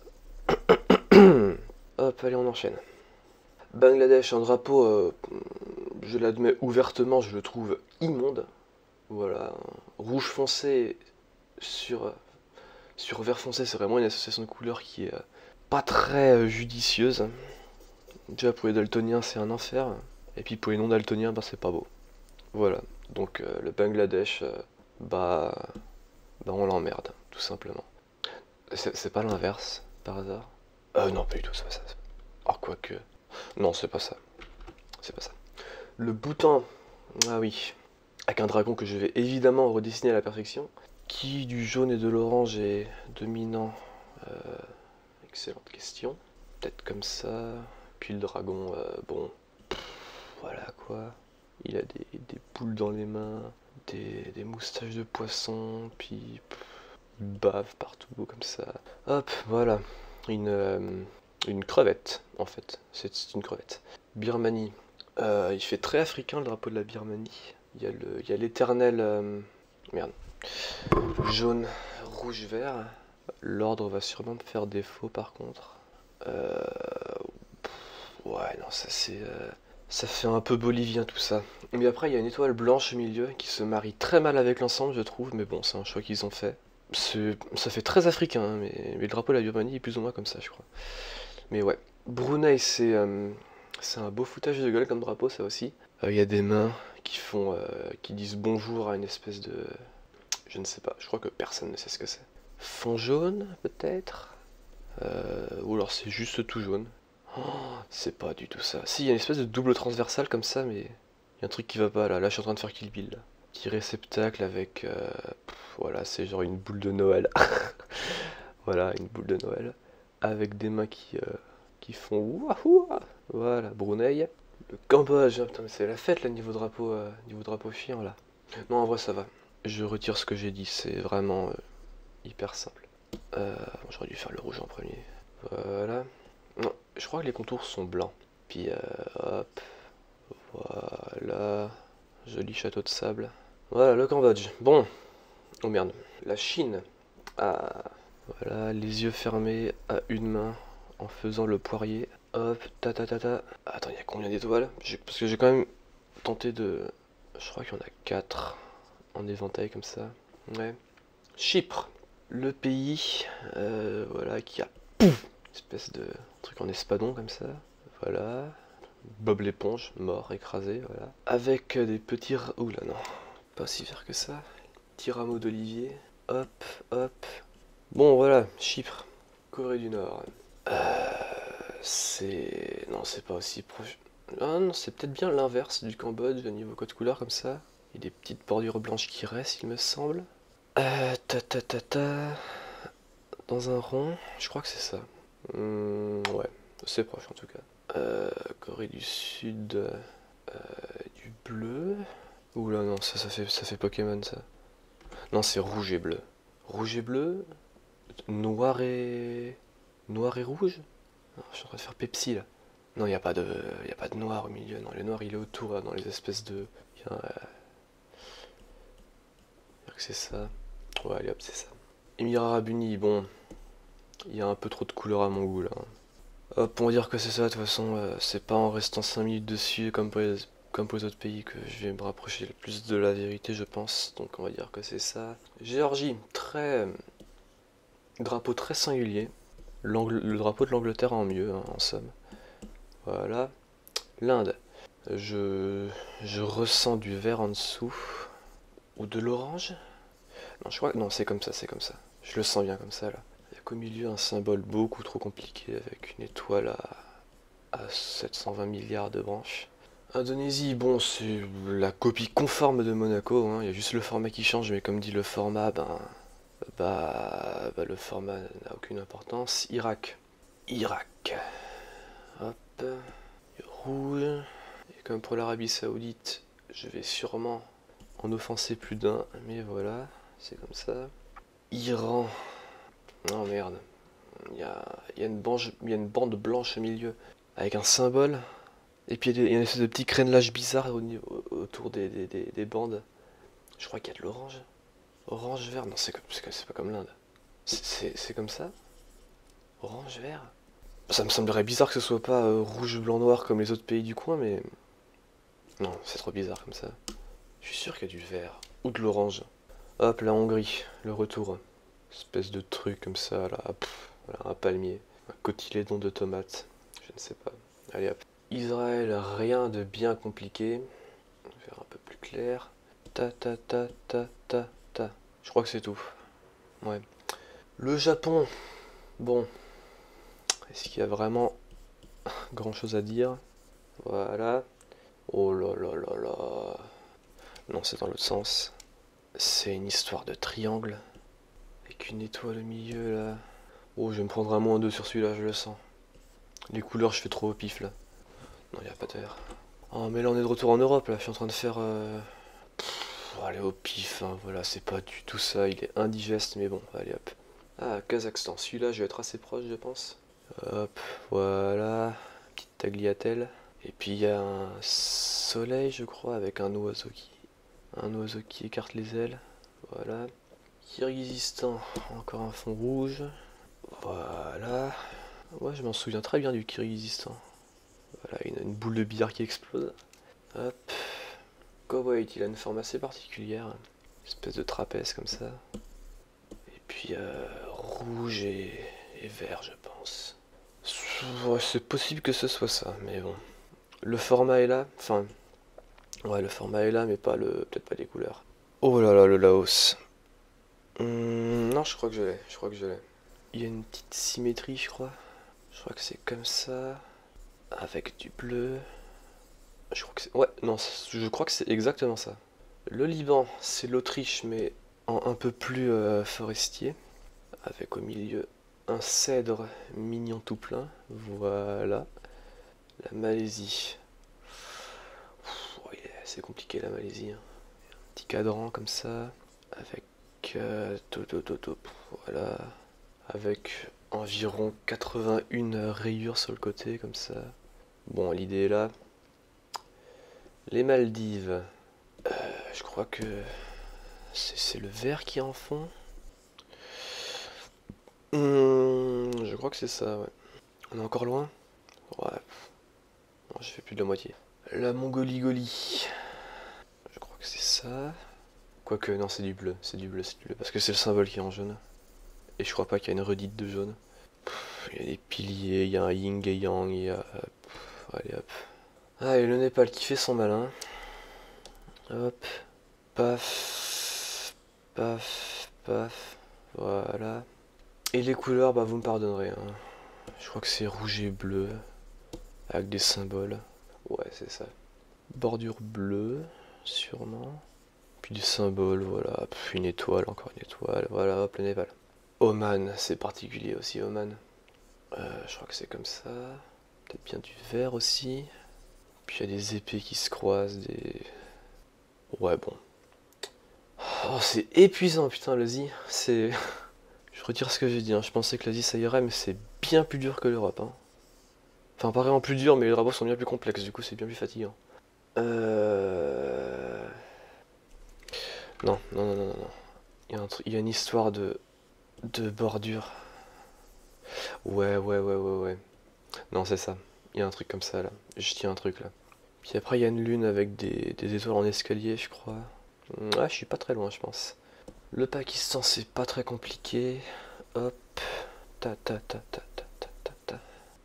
Hop, allez, on enchaîne. Bangladesh, un drapeau, je l'admets ouvertement, je le trouve immonde. Voilà, rouge foncé sur, sur vert foncé, c'est vraiment une association de couleurs qui est pas très judicieuse. Déjà pour les daltoniens, c'est un enfer. Et puis pour les non-daltoniens, bah, c'est pas beau. Voilà, donc le Bangladesh, bah, bah on l'emmerde, tout simplement. C'est pas l'inverse, par hasard? Non, pas du tout, c'est pas ça. Oh, quoique. Non, c'est pas ça. C'est pas ça. Le Bhoutan, ah oui, avec un dragon que je vais évidemment redessiner à la perfection. Qui du jaune et de l'orange est dominant? Excellente question. Peut-être comme ça. Puis le dragon, bon, voilà quoi. Il a des boules dans les mains, des moustaches de poisson, puis bave partout comme ça. Hop, voilà. Une crevette, en fait. C'est une crevette. Birmanie. Il fait très africain le drapeau de la Birmanie. Il y a l'éternel. Merde. Jaune, rouge, vert. L'ordre va sûrement me faire défaut par contre. Ouais, non, ça c'est. Ça fait un peu bolivien tout ça. Mais après, il y a une étoile blanche au milieu qui se marie très mal avec l'ensemble, je trouve. Mais bon, c'est un choix qu'ils ont fait. Ça fait très africain, hein, mais le drapeau de la Birmanie est plus ou moins comme ça, je crois. Mais ouais. Brunei, c'est un beau foutage de gueule comme drapeau, ça aussi. Il y a des mains qui disent bonjour à une espèce de. Je ne sais pas, je crois que personne ne sait ce que c'est. Fond jaune, peut-être. Ou alors c'est juste tout jaune. Oh, c'est pas du tout ça. Si, il y a une espèce de double transversale comme ça, mais il y a un truc qui va pas là. Là, je suis en train de faire Kill Bill. Là. Petit réceptacle avec. Voilà, c'est genre une boule de Noël. Voilà, une boule de Noël. Avec des mains qui font ouah ouah. Voilà, Brunei. Le Cambodge, ah, putain, mais c'est la fête là, niveau drapeau chien là. Non, en vrai, ça va. Je retire ce que j'ai dit, c'est vraiment hyper simple. J'aurais dû faire le rouge en premier. Voilà. Non, je crois que les contours sont blancs. Puis hop, voilà. Joli château de sable. Voilà, le Cambodge. Bon, oh merde. La Chine. Ah, Voilà, les yeux fermés à une main en faisant le poirier. Hop, ta ta ta ta. Attends, il y a combien d'étoiles? Parce que j'ai quand même tenté de... Je crois qu'il y en a 4 en éventail comme ça. Ouais. Chypre, le pays, voilà, qui a une espèce de truc en espadon comme ça. Voilà. Bob l'éponge, mort, écrasé, voilà. Avec des petits... Ouh là non, pas aussi vert que ça. Petits rameaux d'olivier. Hop, hop. Bon voilà, Chypre, Corée du Nord. C'est... Non, c'est pas aussi proche. Ah non, c'est peut-être bien l'inverse du Cambodge au niveau code couleur comme ça. Il y a des petites bordures blanches qui restent, il me semble. Ta ta ta ta. Dans un rond, je crois que c'est ça. Ouais, c'est proche en tout cas. Corée du Sud, du bleu. Oula non, ça fait Pokémon ça. Non, c'est rouge et bleu. Rouge et bleu, noir et rouge. Non, je suis en train de faire Pepsi là. Non, y a pas de noir au milieu. Non, le noir il est autour là, dans les espèces de. C'est ça. Ouais, allez hop, c'est ça. Émirats Arabes Unis, bon, il y a un peu trop de couleurs à mon goût là. Hop, on va dire que c'est ça, de toute façon, c'est pas en restant 5 minutes dessus comme pour les autres pays que je vais me rapprocher le plus de la vérité, je pense. Donc on va dire que c'est ça. Géorgie, drapeau très singulier. Le drapeau de l'Angleterre en mieux, hein, en somme. Voilà. L'Inde, je ressens du vert en dessous. Ou de l'orange? Non, je crois que non, c'est comme ça, c'est comme ça. Je le sens bien comme ça là. Il y a qu'au milieu un symbole beaucoup trop compliqué avec une étoile à 720 milliards de branches. Indonésie, bon, c'est la copie conforme de Monaco, hein. Il y a juste le format qui change, mais comme dit le format, le format n'a aucune importance. Irak. Hop, rouge. Et comme pour l'Arabie Saoudite, je vais sûrement en offenser plus d'un, mais voilà, c'est comme ça. Iran. Non merde. Il y a une bande blanche au milieu avec un symbole. Et puis il y a une espèce de petit crénelage bizarre autour des bandes. Je crois qu'il y a de l'orange. Orange vert. Non, c'est pas comme l'Inde. C'est comme ça? Orange vert? Ça me semblerait bizarre que ce soit pas rouge, blanc, noir comme les autres pays du coin, mais. Non, c'est trop bizarre comme ça. Je suis sûr qu'il y a du vert. Ou de l'orange. Hop, la Hongrie, le retour. Espèce de truc comme ça, là. Voilà, un palmier. Un cotylédon de tomates. Je ne sais pas. Allez hop. Israël, rien de bien compliqué. On va faire un peu plus clair. Ta ta ta ta ta ta. Je crois que c'est tout. Ouais. Le Japon. Bon. Est-ce qu'il y a vraiment grand chose à dire? Voilà. Oh là là là là. Non, c'est dans l'autre sens. C'est une histoire de triangle. Avec une étoile au milieu là. Oh, je vais me prendre un -2 sur celui-là, je le sens. Les couleurs, je fais trop au pif là. Non, il n'y a pas de vert. Oh, mais là, on est de retour en Europe là. Je suis en train de faire. Allez, au pif, hein. Voilà, c'est pas du tout ça. Il est indigeste, mais bon, allez hop. Ah, Kazakhstan. Celui-là, je vais être assez proche, je pense. Hop, voilà. Petite tagliatelle. Et puis il y a un soleil, je crois, avec un oiseau qui écarte les ailes. Voilà. Kirghizistan, encore un fond rouge. Voilà. Ouais, je m'en souviens très bien du Kirghizistan. Voilà, une boule de billard qui explose. Hop. Koweït, il a une forme assez particulière. Une espèce de trapèze comme ça. Et puis rouge et vert, je pense. Ouais, c'est possible que ce soit ça, mais bon. Le format est là. Enfin, ouais, le format est là, mais peut-être pas les couleurs. Oh là là, le Laos. Non, je crois que je l'ai. Je crois que je l'ai. Il y a une petite symétrie, je crois. Je crois que c'est comme ça. Avec du bleu. Je crois que c'est. Ouais, non, je crois que c'est exactement ça. Le Liban, c'est l'Autriche, mais en un peu plus forestier. Avec au milieu un cèdre mignon tout plein. Voilà. La Malaisie. Ouais, c'est compliqué la Malaisie, hein. Un petit cadran comme ça. Avec. Voilà. Avec environ 81 rayures sur le côté, comme ça. Bon, l'idée est là. Les Maldives. Je crois que c'est le vert qui est en fond. Je crois que c'est ça, ouais. On est encore loin? Ouais. Non, j'ai fait plus de la moitié. La Mongolie-Golie. Je crois que c'est ça. Quoique, non, c'est du bleu. C'est du bleu, c'est du bleu. Parce que c'est le symbole qui est en jaune. Et je crois pas qu'il y a une redite de jaune. Il y a des piliers, il y a un yin et yang, il y a... allez hop. Ah, et le Népal qui fait son malin. Hop. Paf. Paf. Paf. Voilà. Et les couleurs, bah vous me pardonnerez. Hein. Je crois que c'est rouge et bleu. Avec des symboles. Ouais, c'est ça. Bordure bleue, sûrement. Puis des symboles, voilà. Puis une étoile, encore une étoile. Voilà, hop, le Népal. Oman, c'est particulier aussi, Oman. Je crois que c'est comme ça. Peut-être bien du vert aussi. Puis il y a des épées qui se croisent, des... Ouais, bon. Oh, c'est épuisant, putain, l'Asie. C'est... Je retire ce que j'ai dit, hein. Je pensais que l'Asie ça irait, mais c'est bien plus dur que l'Europe. Hein. Enfin, pas vraiment plus dur, mais les drapeaux sont bien plus complexes, du coup c'est bien plus fatigant. Non, non, non, non, non. Il y a une histoire de bordure. Ouais, ouais, ouais, ouais, ouais. Non, c'est ça. Il y a un truc comme ça, là. Je tiens un truc, là. Puis après, il y a une lune avec des étoiles en escalier, je crois. Ouais, je suis pas très loin, je pense. Le Pakistan, c'est pas très compliqué. Hop. Ta ta ta ta ta ta ta ta.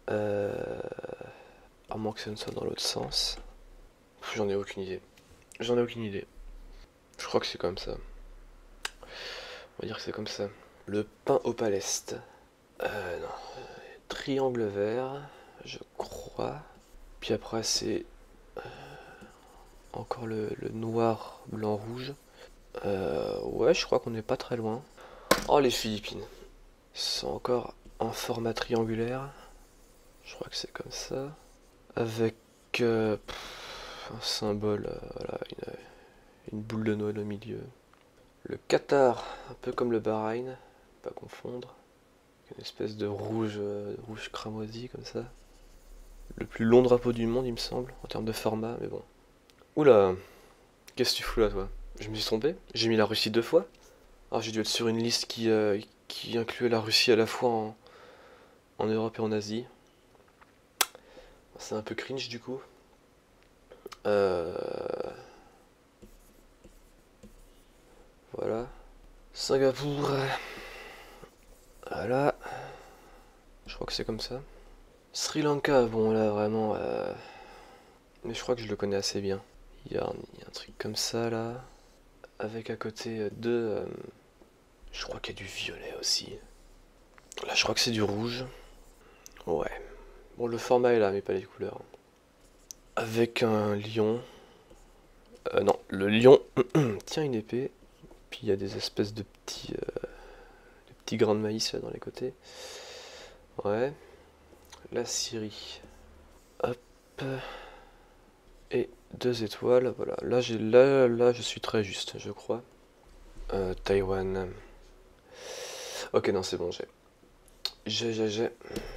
À moins que ça ne soit dans l'autre sens. J'en ai aucune idée. J'en ai aucune idée. Je crois que c'est comme ça. On va dire que c'est comme ça. Le pain au paleste. Non. Triangle vert, je crois. Puis après, c'est encore le noir, blanc, rouge. Ouais, je crois qu'on n'est pas très loin. Oh, les Philippines. Ils sont encore en format triangulaire. Je crois que c'est comme ça. Avec un symbole, voilà, une boule de Noël au milieu. Le Qatar, un peu comme le Bahreïn, pas confondre. Une espèce de rouge, rouge cramoisi comme ça. Le plus long drapeau du monde, il me semble, en termes de format, mais bon. Oula, qu'est-ce que tu fous là, toi? Je me suis trompé? J'ai mis la Russie 2 fois? Ah, j'ai dû être sur une liste qui incluait la Russie à la fois en Europe et en Asie. C'est un peu cringe du coup. Euh, Voilà. Singapour. Voilà. Je crois que c'est comme ça. Sri Lanka, bon là vraiment... Mais je crois que je le connais assez bien. Il y a un truc comme ça là. Avec à côté deux... je crois qu'il y a du violet aussi. Là je crois que c'est du rouge. Ouais. Bon le format est là mais pas les couleurs. Avec un lion. Non, le lion tient une épée. Puis il y a des espèces de petits grains de maïs là dans les côtés. Ouais. La Syrie. Hop. Et 2 étoiles. Voilà. Là, je suis très juste, je crois. Taïwan. Ok, non, c'est bon, j'ai. J'ai.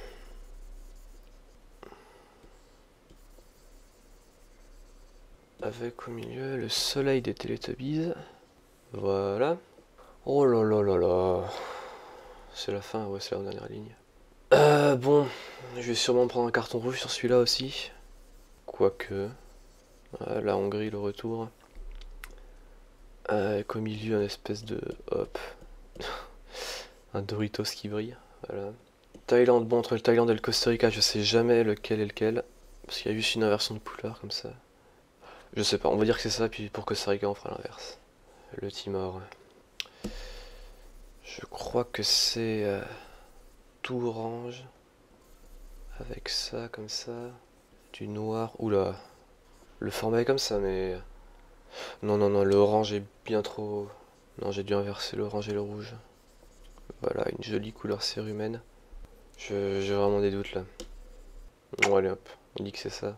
Avec au milieu le soleil des Télétubbies. Voilà. Oh là là là là. C'est la fin, ouais, c'est la dernière ligne. Bon, je vais sûrement prendre un carton rouge sur celui-là aussi. Quoique. La Hongrie, le retour. Avec au milieu un espèce de... Hop. Un Doritos qui brille. Voilà. Thaïlande, bon, entre le Thaïlande et le Costa Rica, je sais jamais lequel est lequel. Parce qu'il y a juste une inversion de couleur comme ça. Je sais pas, on va dire que c'est ça, puis pour Costa Rica, on fera l'inverse. Le Timor. Je crois que c'est tout orange. Avec ça, comme ça. Du noir. Oula. Le format est comme ça, mais... Non, non, non, le orange est bien trop... Non, j'ai dû inverser l'orange et le rouge. Voilà, une jolie couleur cérumen. J'ai vraiment des doutes là. Bon, allez hop, on dit que c'est ça.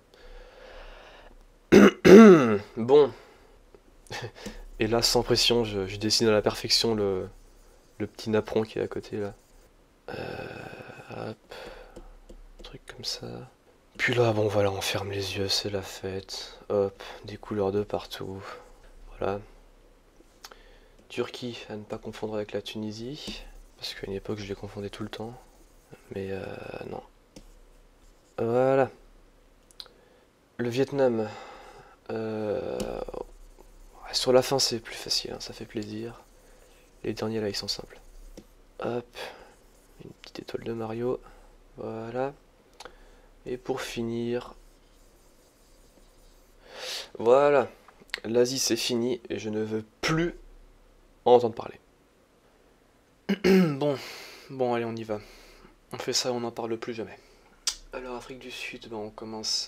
Bon. Et là, sans pression, je dessine à la perfection le petit napperon qui est à côté là. Hop. Un truc comme ça. Puis là, bon voilà, on ferme les yeux, c'est la fête. Hop, des couleurs de partout. Voilà. Turquie, à ne pas confondre avec la Tunisie. Parce qu'à une époque, je les confondais tout le temps. Mais non. Voilà. Le Vietnam. Sur la fin, c'est plus facile, hein, ça fait plaisir. Les derniers, là, ils sont simples. Hop. Une petite étoile de Mario. Voilà. Et pour finir... Voilà. L'Asie, c'est fini et je ne veux plus en entendre parler. Bon, allez, on y va. On fait ça, on n'en parle plus jamais. Alors, Afrique du Sud, on commence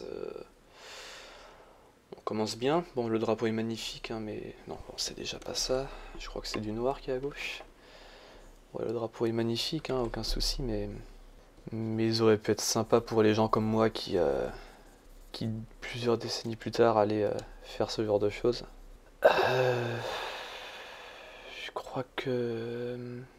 bien. Bon, le drapeau est magnifique, hein, mais non, bon, c'est déjà pas ça. Je crois que c'est du noir qui est à gauche. Ouais, le drapeau est magnifique, hein, aucun souci, mais ils auraient pu être sympas pour les gens comme moi qui plusieurs décennies plus tard, allaient faire ce genre de choses. Je crois que...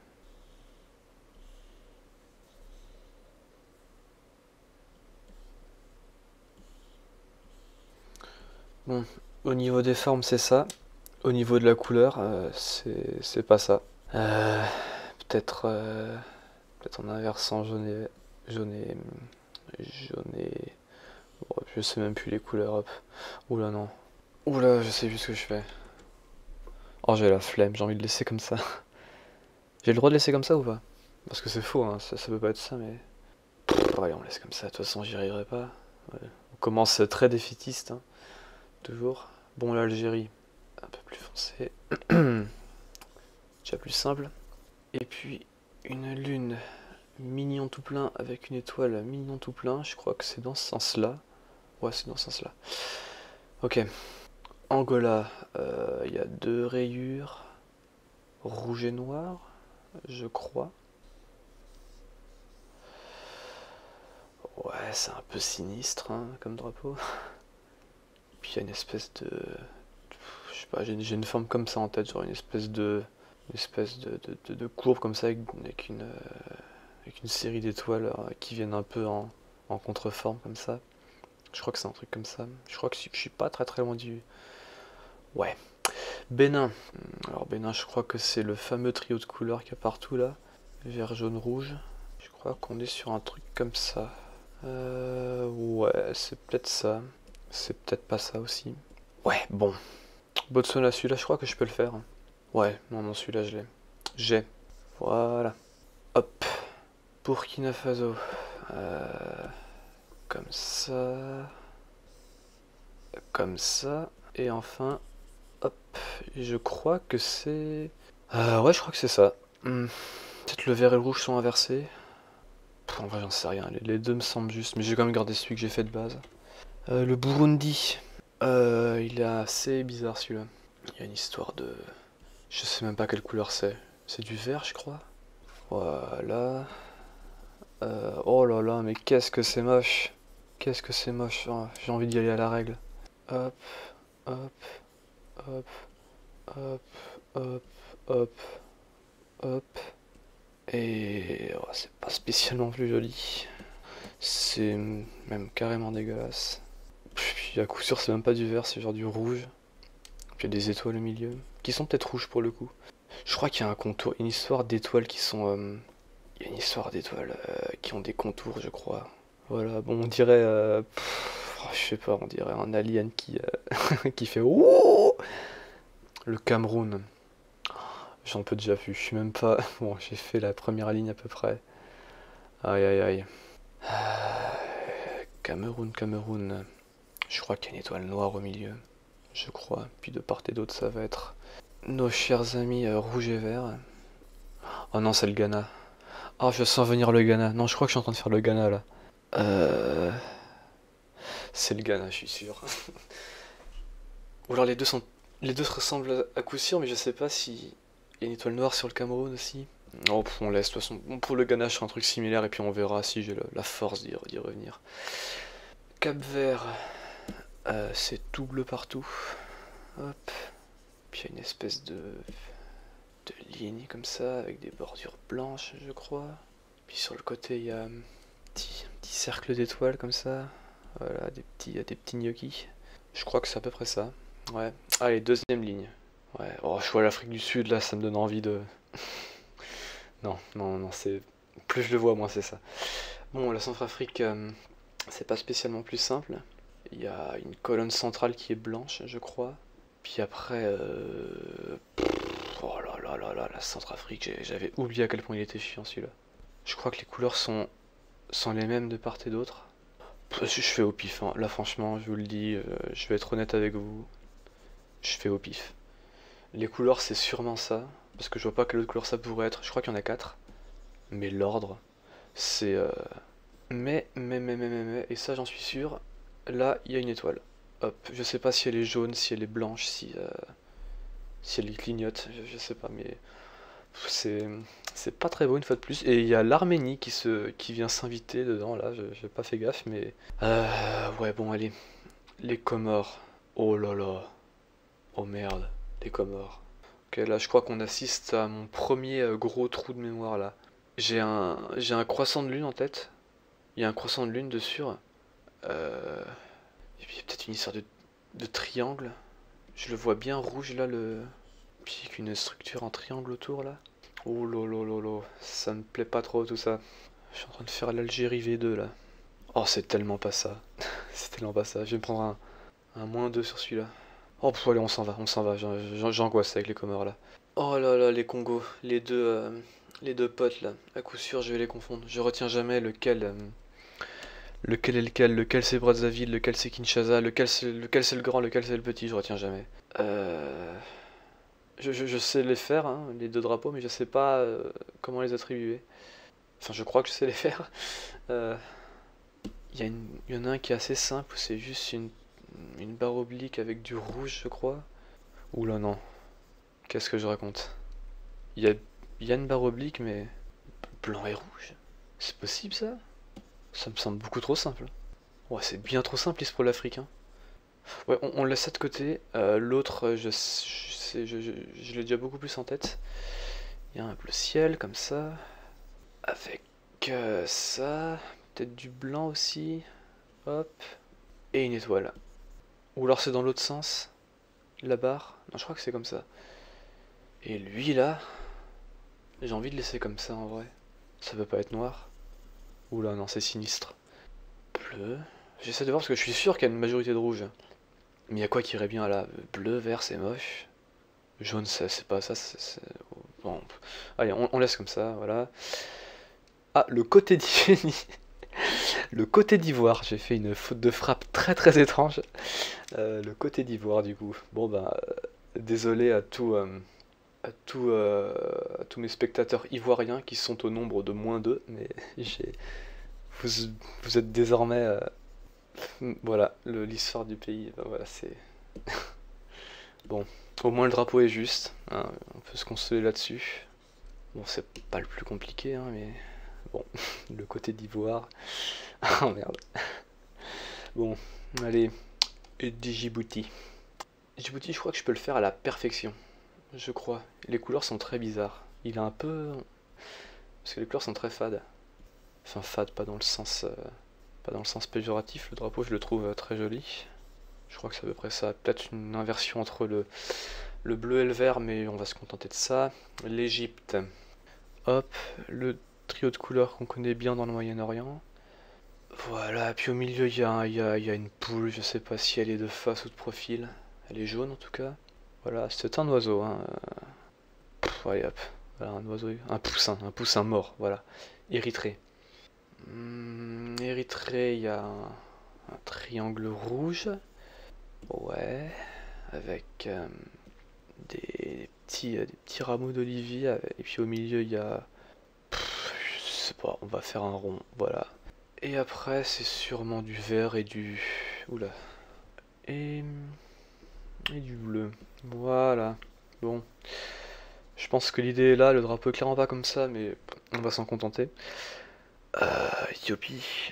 Bon, au niveau des formes, c'est ça. Au niveau de la couleur, c'est pas ça. Peut-être en inversant jaune et... Bon, je sais même plus les couleurs, hop. Oula, non. Oula, je sais plus ce que je fais. Oh, j'ai la flemme, j'ai envie de laisser comme ça. J'ai le droit de laisser comme ça ou pas? Parce que c'est faux, hein, ça peut pas être ça, mais... Allez, on laisse comme ça, de toute façon, j'y arriverai pas. Ouais. On commence très défaitiste, hein, toujours. Bon, l'Algérie, un peu plus foncé. Déjà plus simple. Et puis, une lune mignon tout plein avec une étoile mignon tout plein. Je crois que c'est dans ce sens-là. Ouais, c'est dans ce sens-là. Ok. Angola, il y a 2 rayures. Rouge et noir, je crois. Ouais, c'est un peu sinistre, hein, comme drapeau. Puis il y a une espèce de... Je sais pas, j'ai une forme comme ça en tête, genre une espèce de courbe comme ça avec une série d'étoiles qui viennent un peu en contreforme comme ça. Je crois que c'est un truc comme ça. Je crois que je suis pas très très loin du... Ouais. Bénin. Alors Bénin, je crois que c'est le fameux trio de couleurs qu'il y a partout là. Vert, jaune, rouge. Je crois qu'on est sur un truc comme ça. Ouais, c'est peut-être ça. C'est peut-être pas ça aussi. Ouais, bon. Botswana, celui-là, je crois que je peux le faire. Ouais, non, celui-là, je l'ai. J'ai. Voilà. Hop. Burkina Faso. Comme ça. Comme ça. Et enfin, hop. Je crois que c'est... ouais, je crois que c'est ça. Peut-être le vert et le rouge sont inversés. En vrai, j'en sais rien. Les deux me semblent justes, mais j'ai quand même gardé celui que j'ai fait de base. Le Burundi. Il est assez bizarre celui-là. Il y a une histoire de... Je sais même pas quelle couleur c'est. C'est du vert, je crois. Voilà. Oh là là, mais qu'est-ce que c'est moche. Qu'est-ce que c'est moche. Oh, j'ai envie d'y aller à la règle. Hop, hop, hop, hop, hop, hop, hop. Et oh, c'est pas spécialement plus joli. C'est même carrément dégueulasse. Puis à coup sûr, c'est même pas du vert, c'est genre du rouge. Puis il y a des étoiles au milieu, qui sont peut-être rouges pour le coup. Je crois qu'il y a un contour, une histoire d'étoiles qui sont... Il y a une histoire d'étoiles qui ont des contours, je crois. Voilà, bon, on dirait... je sais pas, on dirait un alien qui, qui fait... Ouh, le Cameroun. J'en peux déjà plus, je suis même pas... Bon, j'ai fait la première ligne à peu près. Aïe aïe aïe. Cameroun. Je crois qu'il y a une étoile noire au milieu. Je crois. Puis de part et d'autre, ça va être nos chers amis rouge et vert. Oh non, c'est le Ghana. Oh, je sens venir le Ghana. Non, je crois que je suis en train de faire le Ghana là. C'est le Ghana, je suis sûr. Ou alors les deux se ressemblent à coup sûr, mais je sais pas si il y a une étoile noire sur le Cameroun aussi. Oh, on laisse, de toute façon. Bon, pour le Ghana, je ferai un truc similaire et puis on verra si j'ai la force d'y revenir. Cap-Vert, c'est tout bleu partout. Hop. Puis il y a une espèce de ligne comme ça, avec des bordures blanches, je crois. Puis sur le côté, il y a un petit cercle d'étoiles comme ça. Voilà, des petits gnocchis. Je crois que c'est à peu près ça. Ouais. Allez, deuxième ligne. Ouais. Oh, je vois l'Afrique du Sud, là, ça me donne envie de... Non, non, non, c'est... Plus je le vois, moins c'est ça. Bon, la Centrafrique, c'est pas spécialement plus simple. Il y a une colonne centrale qui est blanche, je crois. Puis après, oh là là là là, la Centrafrique, j'avais oublié à quel point il était chiant celui-là. Je crois que les couleurs sont les mêmes de part et d'autre. Je fais au pif, hein. Là franchement, je vous le dis, je vais être honnête avec vous, je fais au pif. Les couleurs c'est sûrement ça, parce que je vois pas quelle autre couleur ça pourrait être, je crois qu'il y en a 4. Mais l'ordre, c'est... et ça j'en suis sûr, là il y a une étoile. Hop, je sais pas si elle est jaune, si elle est blanche, si elle clignote, je sais pas, mais c'est c'est pas très beau une fois de plus. Et il y a l'Arménie qui vient s'inviter dedans, là, j'ai pas fait gaffe, mais... ouais, bon, allez, les Comores. Oh là là, oh merde, les Comores. Ok, là je crois qu'on assiste à mon premier gros trou de mémoire, là. J'ai un croissant de lune en tête, il y a un croissant de lune dessus. Euh, et puis peut-être une histoire de triangle. Je le vois bien rouge là, le... Puis avec une structure en triangle autour là. Oh lolo, ça me plaît pas trop tout ça. Je suis en train de faire l'Algérie V2 là. Oh, c'est tellement pas ça. C'est tellement pas ça. Je vais me prendre un -2 sur celui-là. Oh, pff, allez, on s'en va. J'angoisse avec les Comores là. Oh là là, les Congos, les deux potes là. À coup sûr, je vais les confondre. Je retiens jamais lequel est lequel c'est Brazzaville, lequel c'est Kinshasa, lequel c'est le grand, lequel c'est le petit, je retiens jamais. Je sais les faire, hein, les deux drapeaux, mais je sais pas comment les attribuer. Enfin, je crois que je sais les faire. Euh, il y en a un qui est assez simple, où c'est juste une barre oblique avec du rouge, je crois. Oula non, qu'est-ce que je raconte? Il y a, il y a une barre oblique, mais blanc et rouge? C'est possible ça? Ça me semble beaucoup trop simple. Ouais, c'est bien trop simple, pour l'Afrique, hein. Ouais, on laisse ça de côté. L'autre, je l'ai déjà beaucoup plus en tête. Il y a un bleu ciel, comme ça. Avec ça. Peut-être du blanc aussi. Hop. Et une étoile. Ou alors c'est dans l'autre sens. La barre. Non, je crois que c'est comme ça. Et lui, là, j'ai envie de laisser comme ça, en vrai. Ça peut pas être noir. Oula, non, c'est sinistre. Bleu. J'essaie de voir parce que je suis sûr qu'il y a une majorité de rouge. Mais il y a quoi qui irait bien là? Bleu, vert, c'est moche. Jaune, c'est pas ça. Bon. Allez, on laisse comme ça, voilà. Ah, le côté le côté d'ivoire. J'ai fait une faute de frappe très très étrange. Le côté d'ivoire, du coup. Bon, bah, désolé à tous mes spectateurs ivoiriens qui sont au nombre de -2, mais j'ai, vous, vous êtes désormais, voilà, l'histoire du pays. Ben voilà, c'est bon. Au moins le drapeau est juste, hein, on peut se consoler là-dessus. Bon, c'est pas le plus compliqué, hein, mais bon, le côté d'ivoire. Oh merde. Bon, allez, et Djibouti. Djibouti, je crois que je peux le faire à la perfection. Je crois. Les couleurs sont très bizarres. Il a un peu... Parce que les couleurs sont très fades. Enfin, fades, pas dans le sens... pas dans le sens péjoratif. Le drapeau, je le trouve très joli. Je crois que c'est à peu près ça. Peut-être une inversion entre le bleu et le vert, mais on va se contenter de ça. L'Égypte. Hop, le trio de couleurs qu'on connaît bien dans le Moyen-Orient. Voilà, puis au milieu, il y a une poule. Je sais pas si elle est de face ou de profil. Elle est jaune en tout cas. Voilà, c'est un oiseau, hein. Allez hop, voilà un oiseau, un poussin mort, voilà. Érythrée. Érythrée, il y a un triangle rouge. Ouais, avec des petits rameaux d'olivier. Et puis au milieu, il y a... Je sais pas, on va faire un rond, voilà. Et après, c'est sûrement du vert et du... Oula. Et, et du bleu. Voilà. Bon. Je pense que l'idée est là, le drapeau est clairement pas comme ça, mais on va s'en contenter. Éthiopie.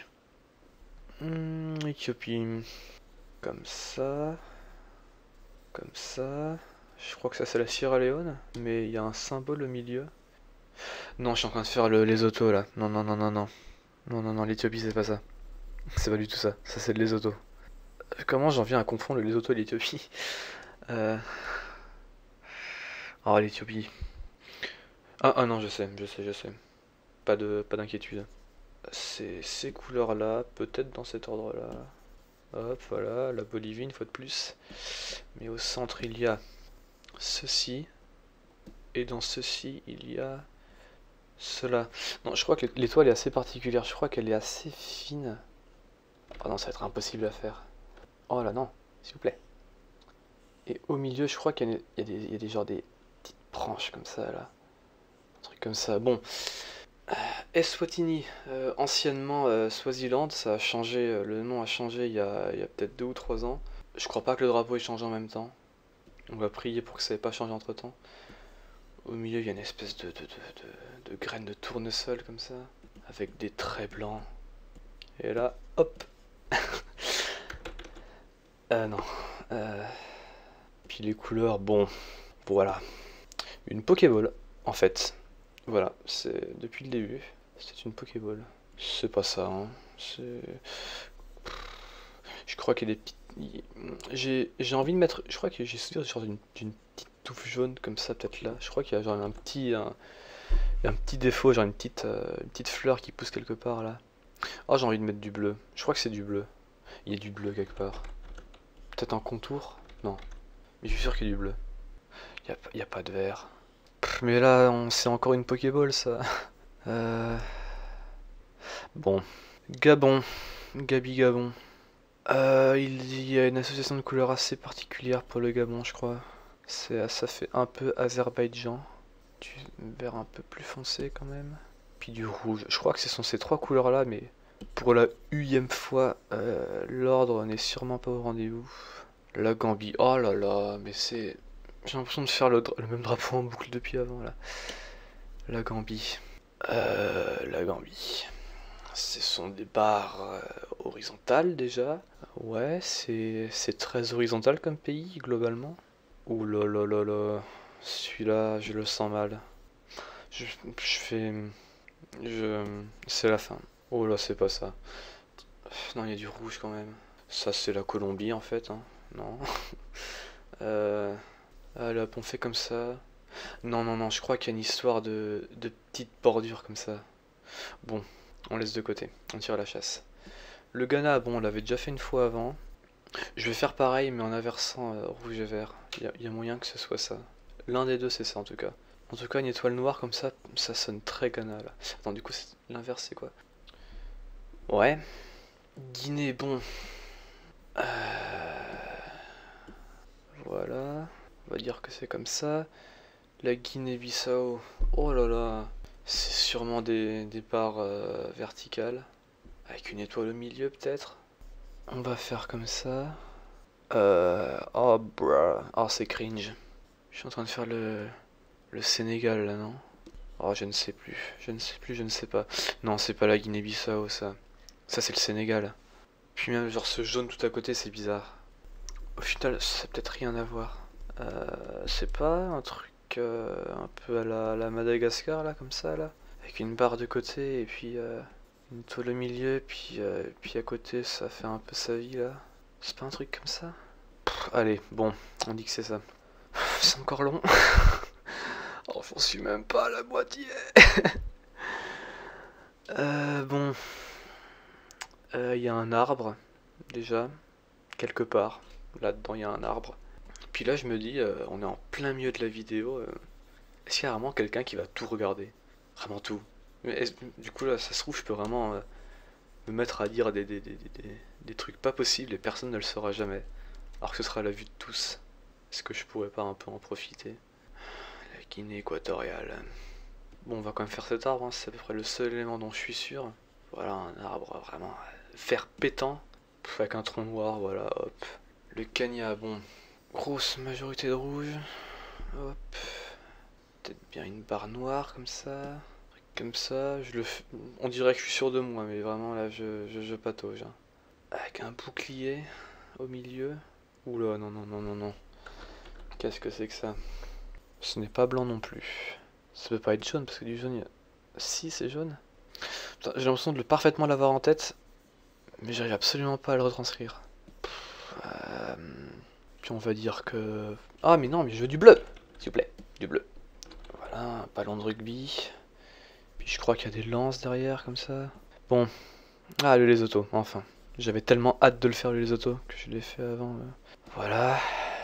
Éthiopie. Comme ça. Comme ça. Je crois que ça c'est la Sierra Leone, mais il y a un symbole au milieu. Non, je suis en train de faire les autos là. Non, non, non, non, non. Non, non, non, l'Éthiopie c'est pas ça. C'est pas du tout ça. Ça c'est le Lesotho. Comment j'en viens à confondre le Lesotho et l'Éthiopie? euh... Oh, l'Éthiopie. Ah non, je sais. Pas d'inquiétude. C'est ces couleurs-là, peut-être dans cet ordre-là. Hop, voilà, la Bolivie une fois de plus. Mais au centre, il y a ceci. Et dans ceci, il y a cela. Non, je crois que l'étoile est assez particulière. Je crois qu'elle est assez fine. Oh non, ça va être impossible à faire. Oh là non, s'il vous plaît. Et au milieu, je crois qu'il y a des genre des petites branches comme ça, là. Un truc comme ça. Bon. Eswatini, anciennement Swaziland, ça a changé, le nom a changé il y a peut-être 2 ou 3 ans. Je crois pas que le drapeau ait changé en même temps. On va prier pour que ça ait pas changé entre temps. Au milieu, il y a une espèce de graine de tournesol comme ça, avec des traits blancs. Et là, hop. Non. Puis les couleurs, bon, voilà. Une Pokéball, en fait. Voilà, c'est depuis le début. C'est une Pokéball. C'est pas ça, hein. C'est... Je crois qu'il y a des petites... J'ai envie de mettre... Je crois que j'ai souvenir genre d'une petite touffe jaune comme ça, peut-être là. Je crois qu'il y a genre un petit défaut, genre une petite fleur qui pousse quelque part là. Oh, j'ai envie de mettre du bleu. Je crois que c'est du bleu. Il y a du bleu quelque part. Peut-être un contour? Non. Mais je suis sûr qu'il y a du bleu. Il y a pas de vert. Mais là, c'est encore une Pokéball, ça. Bon. Gabon. Gabon. Il y a une association de couleurs assez particulière pour le Gabon, je crois. Ça fait un peu Azerbaïdjan. Du vert un peu plus foncé quand même. Puis du rouge. Je crois que ce sont ces 3 couleurs-là, mais pour la huième fois, l'ordre n'est sûrement pas au rendez-vous. La Gambie. Oh là là, mais c'est... J'ai l'impression de faire le même drapeau en boucle depuis avant, là. La Gambie. La Gambie. Ce sont des barres horizontales déjà. Ouais, c'est très horizontal comme pays, globalement. Ouh là là là là. Celui-là, je le sens mal. Je fais... C'est la fin. Oh là, c'est pas ça. Non, il y a du rouge quand même. Ça, c'est la Colombie en fait, hein. Non. Allez hop, on fait comme ça. Non, non, non, je crois qu'il y a une histoire de petites bordures comme ça. Bon, on laisse de côté. On tire à la chasse. Le Ghana, bon, on l'avait déjà fait une fois avant. Je vais faire pareil, mais en inversant rouge et vert. Il y a moyen que ce soit ça. L'un des deux, c'est ça en tout cas. En tout cas, une étoile noire comme ça sonne très Ghana là. Attends, du coup, l'inverse, c'est quoi? Ouais. Guinée, bon. Voilà. On va dire que c'est comme ça. La Guinée-Bissau. Oh là là. C'est sûrement des barres verticales. Avec une étoile au milieu, peut-être. On va faire comme ça. Oh, bruh. Oh, c'est cringe. Je suis en train de faire le Sénégal, là, non? Oh, je ne sais plus. Je ne sais plus, je ne sais pas. Non, c'est pas la Guinée-Bissau, ça. Ça, c'est le Sénégal. Puis même, genre, ce jaune tout à côté, c'est bizarre. Au final, ça a peut-être rien à voir. C'est pas un truc un peu à la Madagascar, là, comme ça, là? Avec une barre de côté, et puis une toile au milieu, puis à côté, ça fait un peu sa vie, là. C'est pas un truc comme ça? Allez, bon, on dit que c'est ça. C'est encore long. Oh, j'en suis même pas à la moitié. Bon, il y a un arbre, déjà, quelque part. Là-dedans, il y a un arbre. Puis là, je me dis, on est en plein milieu de la vidéo. Est-ce qu'il y a vraiment quelqu'un qui va tout regarder? Vraiment tout. Mais du coup, là, ça se trouve, je peux vraiment me mettre à dire des trucs pas possibles et personne ne le saura jamais. Alors que ce sera à la vue de tous. Est-ce que je pourrais pas un peu en profiter? La Guinée équatoriale. Bon, on va quand même faire cet arbre, hein, c'est à peu près le seul élément dont je suis sûr. Voilà, un arbre vraiment vert pétant, avec un tronc noir, voilà, hop. Le Kenya, bon, grosse majorité de rouge, hop. Peut-être bien une barre noire comme ça, comme ça. On dirait que je suis sûr de moi, mais vraiment là, je patauge. Hein. Avec un bouclier au milieu. Oula, non, non, non, non, non. Qu'est-ce que c'est que ça? Ce n'est pas blanc non plus. Ça peut pas être jaune, parce que du jaune, si, c'est jaune. J'ai l'impression de parfaitement l'avoir en tête, mais j'arrive absolument pas à le retranscrire. Puis on va dire que... Ah mais non, mais je veux du bleu, s'il vous plaît, du bleu. Voilà. Voilà, un ballon de rugby. Puis je crois qu'il y a des lances derrière, comme ça. Bon. Ah, le Lesotho, enfin. J'avais tellement hâte de le faire, le Lesotho, que je l'ai fait avant. Voilà.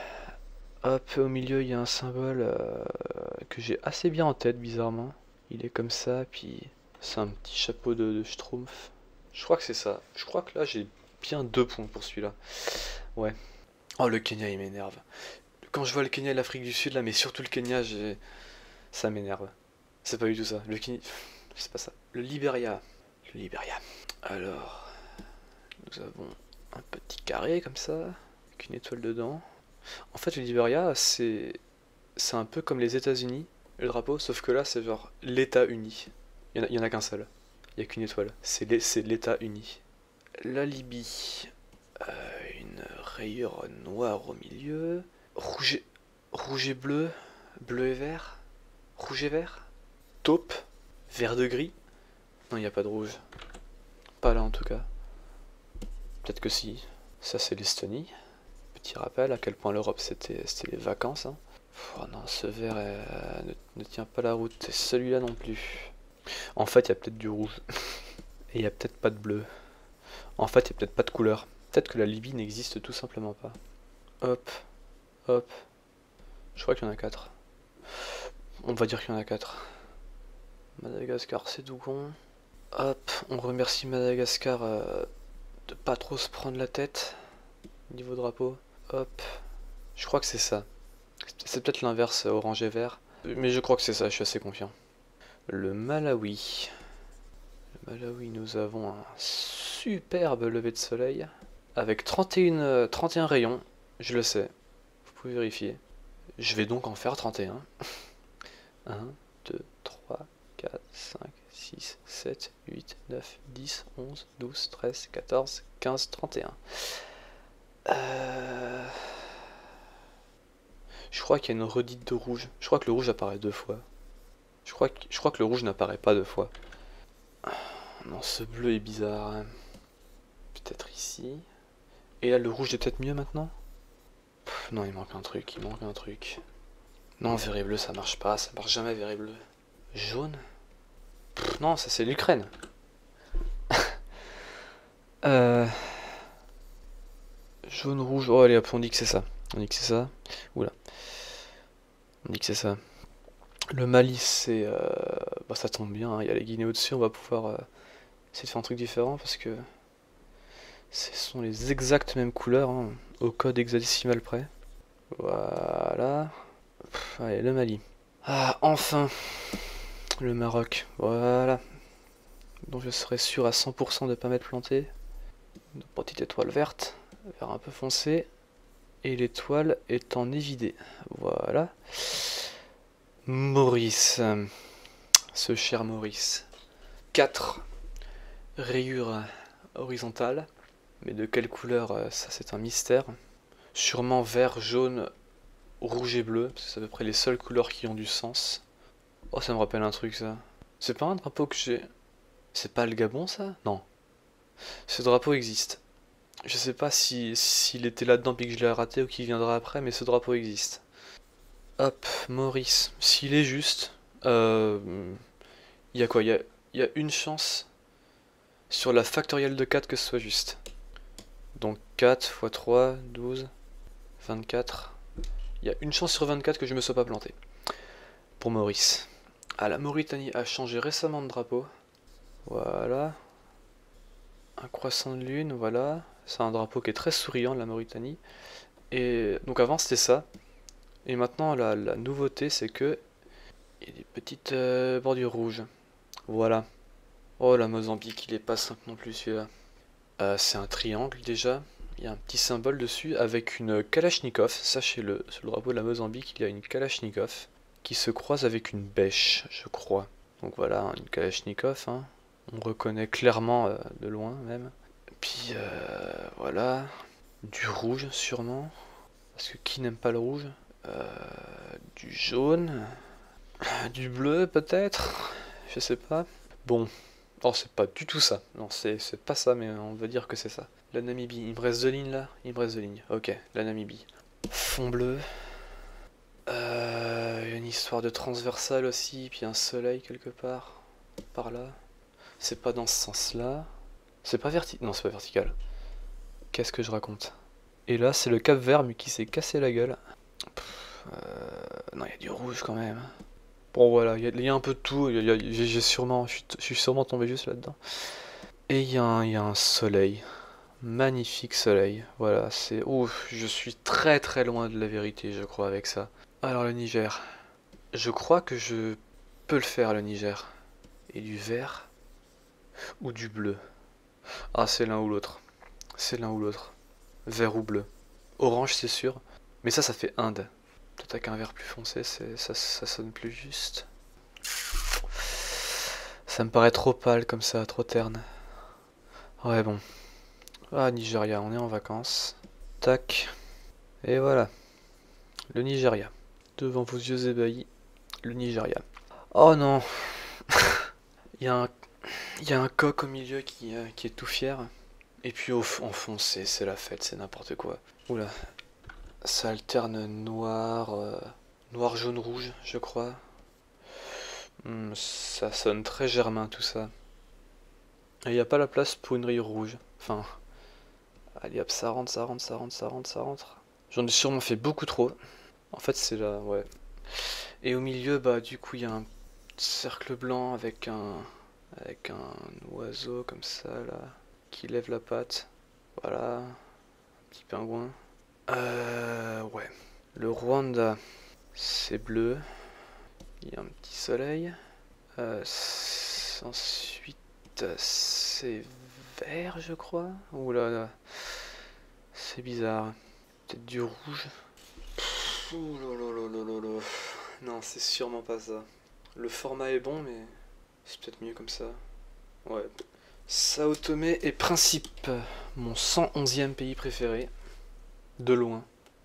Hop, au milieu, il y a un symbole que j'ai assez bien en tête, bizarrement. Il est comme ça, puis c'est un petit chapeau de Schtroumpf. Je crois que c'est ça. Je crois que là, j'ai bien 2 points pour celui-là. Ouais. Oh, le Kenya, il m'énerve. Quand je vois le Kenya et l'Afrique du Sud, là, mais surtout le Kenya, ça m'énerve. C'est pas du tout ça. Le Kenya... C'est pas ça. Le Liberia. Le Liberia. Alors, nous avons un petit carré, comme ça, avec une étoile dedans. En fait, le Liberia, c'est un peu comme les États-Unis, le drapeau, sauf que là, c'est genre l'État uni. Il y en a qu'un seul. Il n'y a qu'une étoile. C'est l'État uni. La Libye, une rayure noire au milieu. Rouge et bleu, bleu et vert, rouge et vert, taupe, vert de gris. Non, il n'y a pas de rouge. Pas là en tout cas. Peut-être que si. Ça, c'est l'Estonie. Petit rappel à quel point l'Europe c'était les vacances. Hein. Oh non, ce vert ne tient pas la route. Et celui-là non plus. En fait, il y a peut-être du rouge. Et il n'y a peut-être pas de bleu. En fait, il n'y a peut-être pas de couleur. Peut-être que la Libye n'existe tout simplement pas. Hop, hop. Je crois qu'il y en a 4. On va dire qu'il y en a 4. Madagascar, c'est Dougon. Hop, on remercie Madagascar de pas trop se prendre la tête. Niveau drapeau. Hop. Je crois que c'est ça. C'est peut-être l'inverse, orange et vert. Mais je crois que c'est ça, je suis assez confiant. Le Malawi. Le Malawi, nous avons un superbe lever de soleil. Avec 31 rayons. Je le sais. Vous pouvez vérifier. Je vais donc en faire 31. 1, 2, 3, 4, 5, 6, 7, 8, 9, 10, 11, 12, 13, 14, 15, 31. Je crois qu'il y a une redite de rouge. Je crois que le rouge apparaît 2 fois. Je crois que le rouge n'apparaît pas 2 fois. Non, ce bleu est bizarre. Hein. Peut-être ici. Et là, le rouge est peut-être mieux maintenant. Non, il manque un truc, Non, vert et bleu, ça marche pas. Ça marche jamais, vert et bleu. Jaune. Non, ça c'est l'Ukraine. Jaune, rouge. Oh, allez hop, on dit que c'est ça. Oula. On dit que c'est ça. Le Mali, c'est... Bah, ça tombe bien, hein. Il y a les Guinées au-dessus. On va pouvoir essayer de faire un truc différent parce que ce sont les exactes mêmes couleurs, hein, au code hexadécimal près. Voilà. Allez, le Mali. Ah, enfin. Le Maroc. Voilà. Donc je serai sûr à 100% de ne pas m'être planté. Une petite étoile verte, vert un peu foncé. Et l'étoile est en évidé. Voilà. Maurice. Ce cher Maurice. 4 rayures horizontales. Mais de quelle couleur, ça c'est un mystère. Sûrement vert, jaune, rouge et bleu. Parce que c'est à peu près les seules couleurs qui ont du sens. Oh, ça me rappelle un truc ça. C'est pas un drapeau que j'ai... C'est pas le Gabon ça? Non. Ce drapeau existe. Je sais pas s'il était là-dedans puis que je l'ai raté ou qu'il viendra après, mais ce drapeau existe. Hop, Maurice. S'il est juste, il y a quoi? Il y a une chance sur la factorielle de 4 que ce soit juste. Donc 4 x 3, 12, 24. Il y a une chance sur 24 que je me sois pas planté. Pour Maurice. Ah, la Mauritanie a changé récemment de drapeau. Voilà. Un croissant de lune, voilà. C'est un drapeau qui est très souriant, la Mauritanie. Et donc avant c'était ça. Et maintenant la nouveauté c'est que il y a des petites bordures rouges. Voilà. Oh, la Mozambique, il est pas simple non plus celui-là. C'est un triangle déjà. Il y a un petit symbole dessus avec une Kalachnikov. Sachez-le, sur le drapeau de la Mozambique, il y a une Kalachnikov qui se croise avec une bêche, je crois. Donc voilà, une Kalachnikov, hein. On reconnaît clairement de loin même. Puis voilà, du rouge sûrement, parce que qui n'aime pas le rouge? Du jaune, du bleu peut-être, je sais pas. Bon, oh c'est pas du tout ça, non c'est pas ça, mais on va dire que c'est ça. La Namibie, il me reste 2 lignes là? Il me reste 2 lignes, ok, la Namibie. Fond bleu, Une histoire de transversale aussi, puis un soleil quelque part. Par là. C'est pas dans ce sens-là. C'est pas vertical. Non, c'est pas vertical. Qu'est-ce que je raconte? Et là, c'est le Cap Vert, mais qui s'est cassé la gueule. Non, il y a du rouge quand même. Bon, voilà, il y a un peu de tout. J'ai sûrement, je suis sûrement tombé juste là-dedans. Et il y a un soleil. Magnifique soleil. Voilà, c'est... Ouf, je suis très très loin de la vérité, je crois, avec ça. Alors, le Niger. Je crois que je peux le faire, le Niger. Et du vert ou du bleu? Ah, c'est l'un ou l'autre. C'est l'un ou l'autre. Vert ou bleu. Orange, c'est sûr. Mais ça fait Inde. Peut-être avec un vert plus foncé, ça sonne plus juste. Ça me paraît trop pâle comme ça, trop terne. Ouais, bon. Ah, Nigeria, on est en vacances. Tac. Et voilà. Le Nigeria. Devant vos yeux ébahis, le Nigeria. Oh non. Il y a un, il y a un coq au milieu qui est tout fier. Et puis en fond, c'est la fête, c'est n'importe quoi. Oula. Ça alterne noir, noir, jaune, rouge, je crois. Ça sonne très germain tout ça. Et il n'y a pas la place pour une rayure rouge. Enfin, allez hop, ça rentre, ça rentre, ça rentre, ça rentre, ça rentre. J'en ai sûrement fait beaucoup trop. En fait, c'est là, ouais. Et au milieu, bah, du coup, il y a un cercle blanc avec un oiseau comme ça, là, qui lève la patte. Voilà, un petit pingouin. Ouais. Le Rwanda, c'est bleu. Il y a un petit soleil. Ensuite, c'est vert, je crois. Ouh là là, c'est bizarre. Peut-être du rouge. Ouh là là là là là là. Non, c'est sûrement pas ça. Le format est bon, mais c'est peut-être mieux comme ça. Ouais. Sao Tomé et Principe, mon 111e pays préféré. De loin.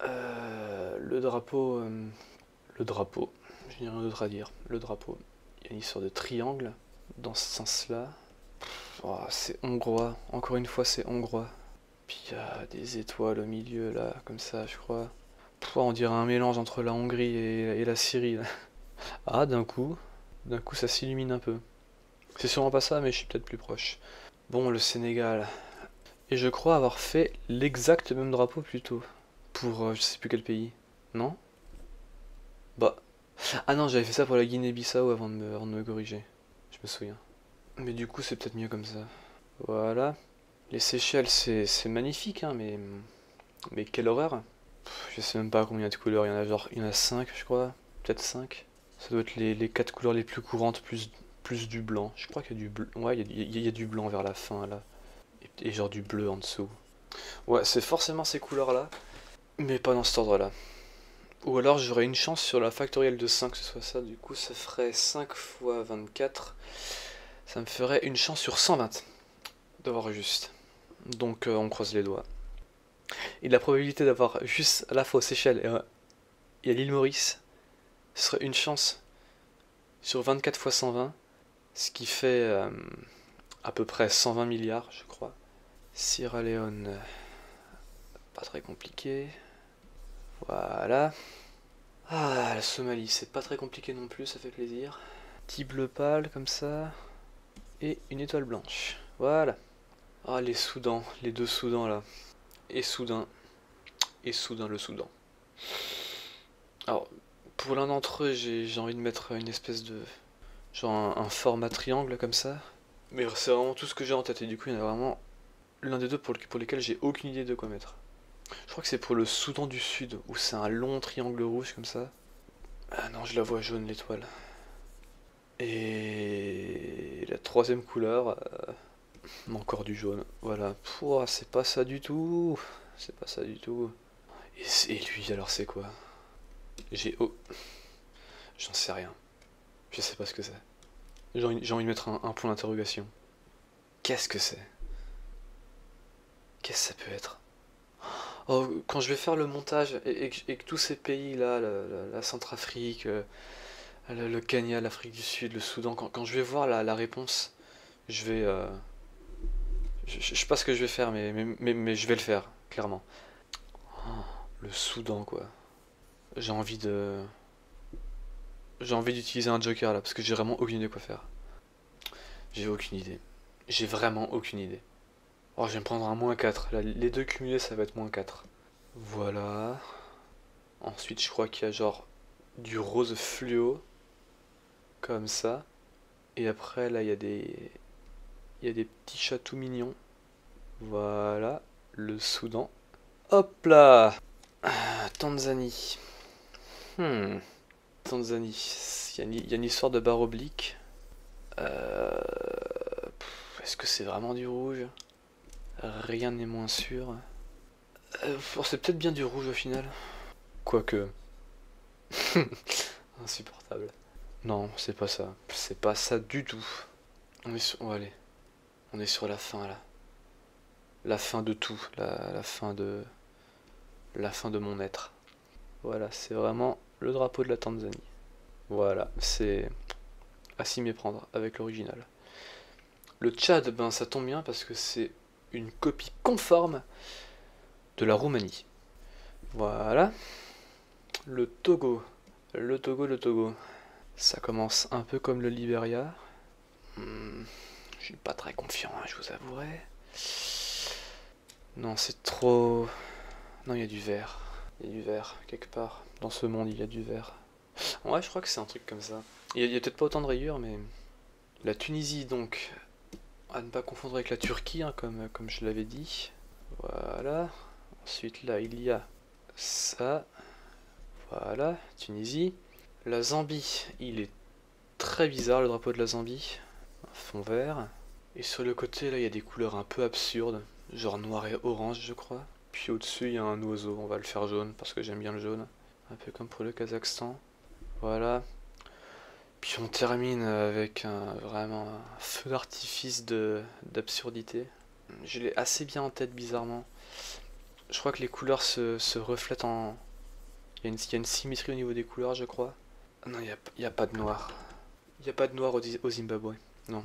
Le drapeau. Le drapeau. Je n'ai rien d'autre à dire. Le drapeau. Il y a une histoire de triangle dans ce sens-là. Oh, c'est hongrois. Encore une fois, c'est hongrois. Puis il y a des étoiles au milieu, là, comme ça, je crois. On dirait un mélange entre la Hongrie et la Syrie, là. Ah, d'un coup, ça s'illumine un peu. C'est sûrement pas ça, mais je suis peut-être plus proche. Bon, le Sénégal. Et je crois avoir fait l'exact même drapeau plus tôt. Pour je sais plus quel pays. Non? Bah. Ah non, j'avais fait ça pour la Guinée-Bissau avant de me corriger. Je me souviens. Mais du coup, c'est peut-être mieux comme ça. Voilà. Les Seychelles, c'est magnifique, hein, mais quelle horreur. Je sais même pas combien de couleurs. Il y en a 5, je crois. Peut-être 5. Ça doit être les 4 couleurs les plus courantes, plus du blanc. Je crois qu'il y a du bleu. Ouais, il y a du blanc vers la fin, là. Et genre du bleu en dessous. Ouais, c'est forcément ces couleurs-là. Mais pas dans cet ordre-là. Ou alors j'aurais une chance sur la factorielle de 5 que ce soit ça. Du coup, ça ferait 5 fois 24. Ça me ferait une chance sur 120 d'avoir juste. Donc on croise les doigts. Et la probabilité d'avoir juste à la fois aux Seychelles et à l'île Maurice, ce serait une chance sur 24 fois 120, ce qui fait à peu près 120 milliards, je crois. Sierra Leone, pas très compliqué. Voilà. Ah, la Somalie, c'est pas très compliqué non plus, ça fait plaisir. Petit bleu pâle comme ça. Et une étoile blanche. Voilà. Ah, les Soudans, les deux Soudans là. Et Soudan. Et Soudan, le Soudan. Alors, pour l'un d'entre eux, j'ai envie de mettre une espèce de... genre un format triangle comme ça. Mais c'est vraiment tout ce que j'ai en tête. Et du coup, il y en a vraiment l'un des deux pour lesquels j'ai aucune idée de quoi mettre. Je crois que c'est pour le Soudan du Sud, où c'est un long triangle rouge comme ça. Ah non, je la vois jaune l'étoile. Et la troisième couleur, encore du jaune. Voilà. Pouah, c'est pas ça du tout. C'est pas ça du tout. Et lui, alors c'est quoi? J'ai... Oh. J'en sais rien. Je sais pas ce que c'est. J'ai envie de mettre un point d'interrogation. Qu'est-ce que c'est? Qu'est-ce que ça peut être? Oh, quand je vais faire le montage et que tous ces pays-là, la Centrafrique, le Kenya, l'Afrique du Sud, le Soudan, quand je vais voir la réponse, je vais... je sais pas ce que je vais faire, mais je vais le faire, clairement. Oh, le Soudan, quoi. J'ai envie de... J'ai envie d'utiliser un joker là, parce que j'ai vraiment aucune idée quoi faire. J'ai aucune idée. J'ai vraiment aucune idée. Oh, je vais me prendre un -4. Là, les deux cumulés, ça va être -4. Voilà. Ensuite, je crois qu'il y a genre du rose fluo. Comme ça. Et après, là, il y a des... Il y a des petits chats tout mignons. Voilà. Le Soudan. Hop là! Tanzanie. Tanzanie. Il y a une histoire de barre oblique. Est-ce que c'est vraiment du rouge? Rien n'est moins sûr. C'est peut-être bien du rouge au final. Quoique. Insupportable. Non, c'est pas ça. C'est pas ça du tout. On est sur... Oh, allez. On est sur la fin là. La fin de tout. La fin de... La fin de mon être. Voilà, c'est vraiment le drapeau de la Tanzanie. Voilà, c'est à s'y méprendre avec l'original. Le Tchad, ben ça tombe bien parce que c'est une copie conforme de la Roumanie. Voilà. Le Togo. Le Togo, le Togo. Ça commence un peu comme le Liberia. Je suis pas très confiant, hein, je vous avouerai. Non, c'est trop... Non, il y a du vert. Il y a du vert, quelque part. Dans ce monde, il y a du vert. Ouais, je crois que c'est un truc comme ça. Il y a peut-être pas autant de rayures, mais... La Tunisie, donc, à ne pas confondre avec la Turquie, hein, comme je l'avais dit. Voilà. Ensuite, là, il y a ça. Voilà, Tunisie. La Zambie, il est très bizarre, le drapeau de la Zambie. Un fond vert. Et sur le côté, là, il y a des couleurs un peu absurdes. Genre noir et orange, je crois. Puis au-dessus, il y a un oiseau. On va le faire jaune, parce que j'aime bien le jaune. Un peu comme pour le Kazakhstan. Voilà. Puis on termine avec vraiment un feu d'artifice d'absurdité. Je l'ai assez bien en tête bizarrement. Je crois que les couleurs se reflètent en... Il y a une symétrie au niveau des couleurs je crois. Non, il n'y a pas de noir. Il n'y a pas de noir au Zimbabwe. Non.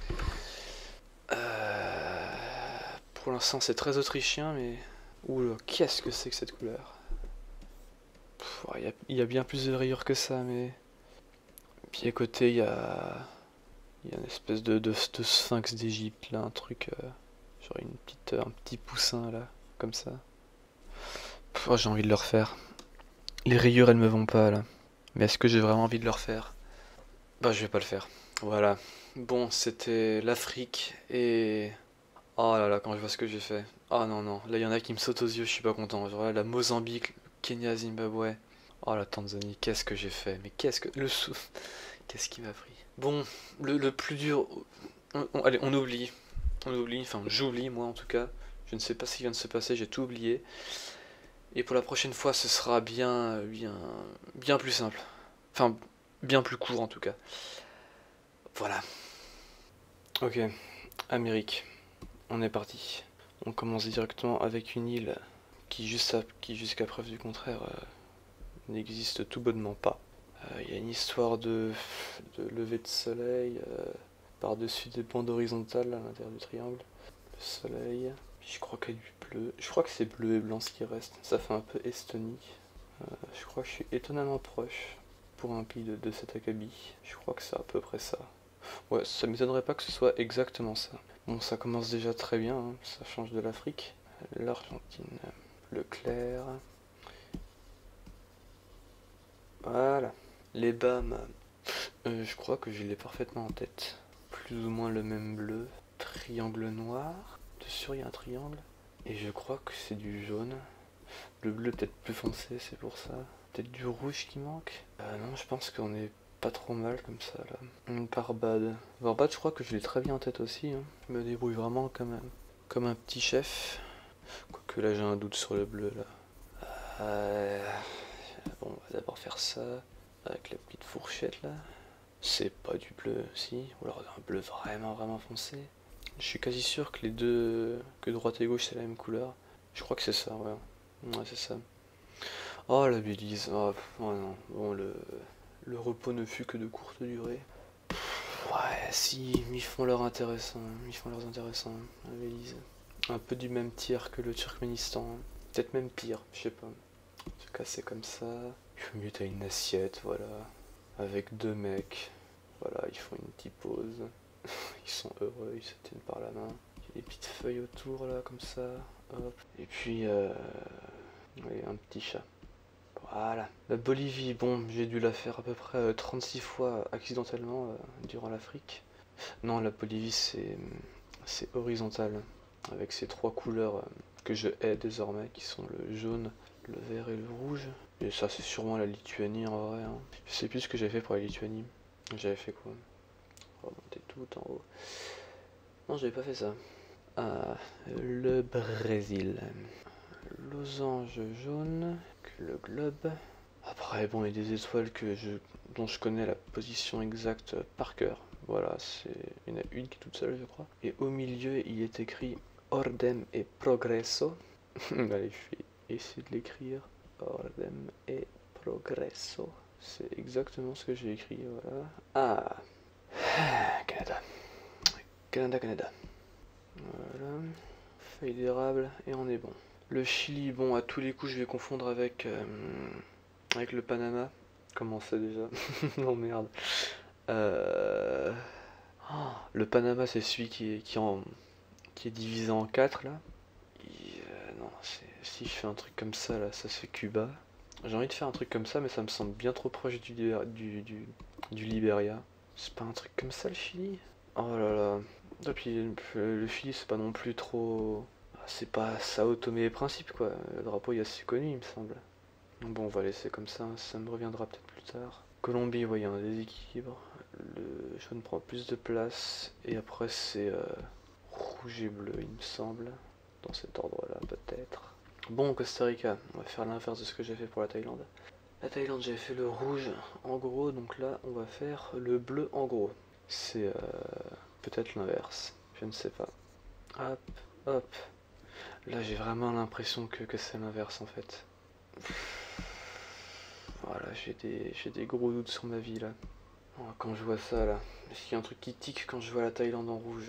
Pour l'instant c'est très autrichien mais... Oula, qu'est-ce que c'est que cette couleur? Il y a bien plus de rayures que ça mais... Puis à côté il y a... Il y a une espèce de sphinx d'Égypte là, un truc... genre un petit poussin là, comme ça. Oh, j'ai envie de le refaire. Les rayures elles me vont pas là. Mais est-ce que j'ai vraiment envie de le refaire? Bah je vais pas le faire. Voilà. Bon, c'était l'Afrique et... Oh là là, quand je vois ce que j'ai fait. Oh non, non, là il y en a qui me sautent aux yeux, je suis pas content. Genre là, la Mozambique, le Kenya, Zimbabwe. Oh la Tanzanie, qu'est-ce que j'ai fait? Mais qu'est-ce que... Le sou... Qu'est-ce qui m'a pris? Bon, le plus dur... Allez, on oublie. On oublie, enfin j'oublie moi en tout cas. Je ne sais pas ce qui vient de se passer, j'ai tout oublié. Et pour la prochaine fois, ce sera bien plus simple. Enfin, bien plus court en tout cas. Voilà. Ok, Amérique. On est parti. On commence directement avec une île qui, jusqu'à preuve du contraire, n'existe tout bonnement pas. Il y a une histoire de lever de soleil par-dessus des bandes horizontales à l'intérieur du triangle. Le soleil. Puis je crois qu'il y a du bleu. Je crois que c'est bleu et blanc ce qui reste. Ça fait un peu Estonie. Je crois que je suis étonnamment proche pour un pays de cet acabit. Je crois que c'est à peu près ça. Ouais, ça m'étonnerait pas que ce soit exactement ça. Bon, ça commence déjà très bien, hein. Ça change de l'Afrique. L'Argentine, le clair. Voilà. Les Bahamas. Je crois que je l'ai parfaitement en tête. Plus ou moins le même bleu. Triangle noir. Dessus, il y a un triangle. Et je crois que c'est du jaune. Le bleu peut-être plus foncé, c'est pour ça. Peut-être du rouge qui manque. Non, je pense qu'on est pas trop mal comme ça là. Barbade. Barbade, je crois que je l'ai très bien en tête aussi. Hein. Je me débrouille vraiment comme un petit chef. Quoique là j'ai un doute sur le bleu là. Bon, on va d'abord faire ça. Avec la petite fourchette là. C'est pas du bleu, si. Ou alors un bleu vraiment foncé. Je suis quasi sûr que les deux. Que droite et gauche c'est la même couleur. Je crois que c'est ça, ouais. Ouais, c'est ça. Oh la Belize. Oh, non. Bon, le repos ne fut que de courte durée. Ouais, si, ils font leur intéressant. Ils font leurs intéressants, la Belize. Un peu du même tiers que le Turkménistan. Peut-être même pire, je sais pas. tout cas c'est comme ça. Au milieu t'as une assiette, voilà, avec deux mecs. Voilà, ils font une petite pause. Ils sont heureux, ils se tiennent par la main. Il y a des petites feuilles autour là, comme ça. Hop. Et puis, ouais, un petit chat. Voilà. La Bolivie, bon, j'ai dû la faire à peu près 36 fois accidentellement durant l'Afrique. Non, la Bolivie c'est horizontal, avec ces trois couleurs que je hais désormais, qui sont le jaune, le vert et le rouge. Et ça c'est sûrement la Lituanie en vrai. Hein. Je sais plus ce que j'avais fait pour la Lituanie. J'avais fait quoi? Remonter tout en haut. Non, j'avais pas fait ça. Ah, le Brésil. Losange jaune, le globe. Après, bon, il y a des étoiles dont je connais la position exacte par cœur. Voilà, il y en a une qui est toute seule, je crois. Et au milieu, il est écrit Ordem et Progresso. Allez, je vais essayer de l'écrire. Ordem et Progresso. C'est exactement ce que j'ai écrit, voilà. Ah, Canada. Canada, Canada. Voilà. Feuille d'érable, et on est bon. Le Chili, bon, à tous les coups, je vais confondre avec le Panama. Comment c'est déjà? Non, merde. Le Panama, c'est celui qui est divisé en quatre, là. Non, si je fais un truc comme ça, là, ça c'est Cuba. J'ai envie de faire un truc comme ça, mais ça me semble bien trop proche du Liberia. C'est pas un truc comme ça, le Chili? Oh là là. Et puis, le Chili, c'est pas non plus trop... C'est pas Sao Tomé et Principe, quoi. Le drapeau est assez connu, il me semble. Bon, on va laisser comme ça me reviendra peut-être plus tard. Colombie, ouais, il y a un déséquilibre. Le jaune prend plus de place. Et après, c'est rouge et bleu, il me semble. Dans cet ordre-là, peut-être. Bon, Costa Rica, on va faire l'inverse de ce que j'ai fait pour la Thaïlande. La Thaïlande, j'ai fait le rouge en gros, donc là, on va faire le bleu en gros. C'est peut-être l'inverse, je ne sais pas. Hop, hop. Là, j'ai vraiment l'impression que c'est l'inverse en fait. Voilà, j'ai des gros doutes sur ma vie là. Oh, quand je vois ça là, est-ce qu'il y a un truc qui tique quand je vois la Thaïlande en rouge?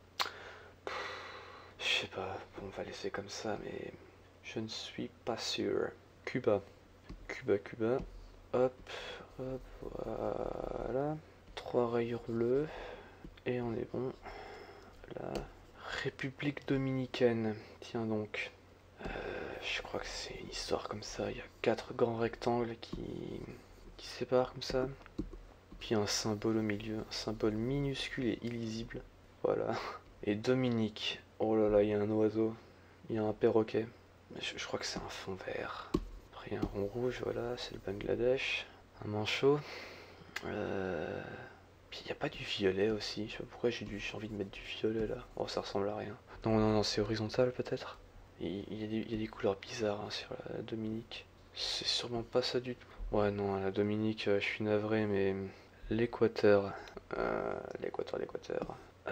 Je sais pas, bon, on va laisser comme ça, mais je ne suis pas sûr. Cuba, Cuba, Cuba. Hop, hop, voilà. Trois rayures bleues. Et on est bon. La République dominicaine. Tiens donc. Je crois que c'est une histoire comme ça. Il y a quatre grands rectangles qui séparent comme ça. Puis un symbole au milieu. Un symbole minuscule et illisible. Voilà. Et Dominique. Oh là là, il y a un oiseau. Il y a un perroquet. Je crois que c'est un fond vert. Après, il y a un rond rouge, voilà, c'est le Bangladesh. Un manchot. Puis il n'y a pas du violet aussi. Je sais pas pourquoi j'ai envie de mettre du violet là. Oh, ça ressemble à rien. Non, non, non, c'est horizontal peut-être. Il y a des couleurs bizarres hein, sur la Dominique. C'est sûrement pas ça du tout. Ouais, non, la Dominique, je suis navré, mais l'équateur. L'équateur.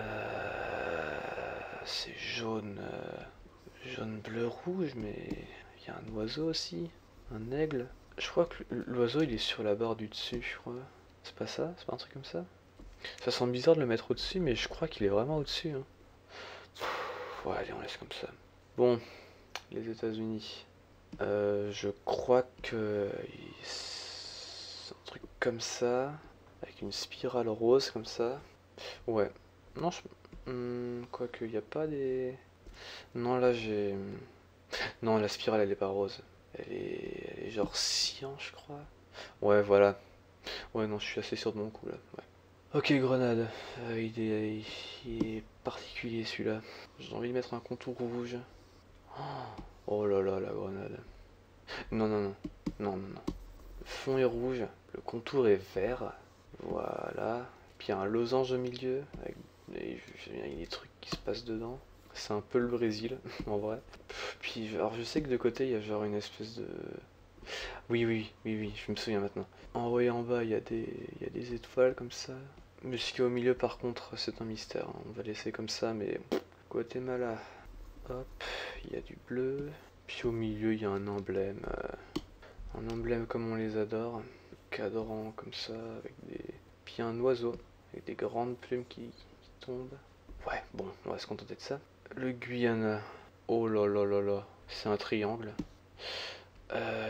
C'est jaune. Jaune, bleu, rouge, mais il y a un oiseau aussi. Un aigle. Je crois que l'oiseau il est sur la barre du dessus, je crois. C'est pas ça? C'est pas un truc comme ça? Ça semble bizarre de le mettre au-dessus, mais je crois qu'il est vraiment au-dessus. Hein. Ouais, allez, on laisse comme ça. Bon, les États-Unis. Je crois que c'est un truc comme ça, avec une spirale rose comme ça. Ouais. Non, quoique, il n'y a pas des... Non, là, j'ai... Non, la spirale, elle est pas rose. Elle est genre cyan, je crois. Ouais, voilà. Ouais, non, je suis assez sûr de mon coup, là. Ouais. Ok, Grenade. Il est particulier, celui-là. J'ai envie de mettre un contour rouge. Oh là là, la grenade. Non, non, non. Non, non, non. Le fond est rouge. Le contour est vert. Voilà. Puis il y a un losange au milieu. Avec il y a des trucs qui se passent dedans. C'est un peu le Brésil, en vrai. Puis, alors je sais que de côté, il y a genre une espèce de... Oui, je me souviens maintenant. En haut et en bas, il y a des étoiles comme ça. Mais ce qui est au milieu, par contre, c'est un mystère. Hein. On va laisser comme ça, mais... Guatemala. Hop, il y a du bleu. Puis au milieu, il y a un emblème. Un emblème comme on les adore. Cadran comme ça, avec des... Puis un oiseau, avec des grandes plumes qui tombent. Ouais, bon, on va se contenter de ça. Le Guyana. Oh là là là là. C'est un triangle.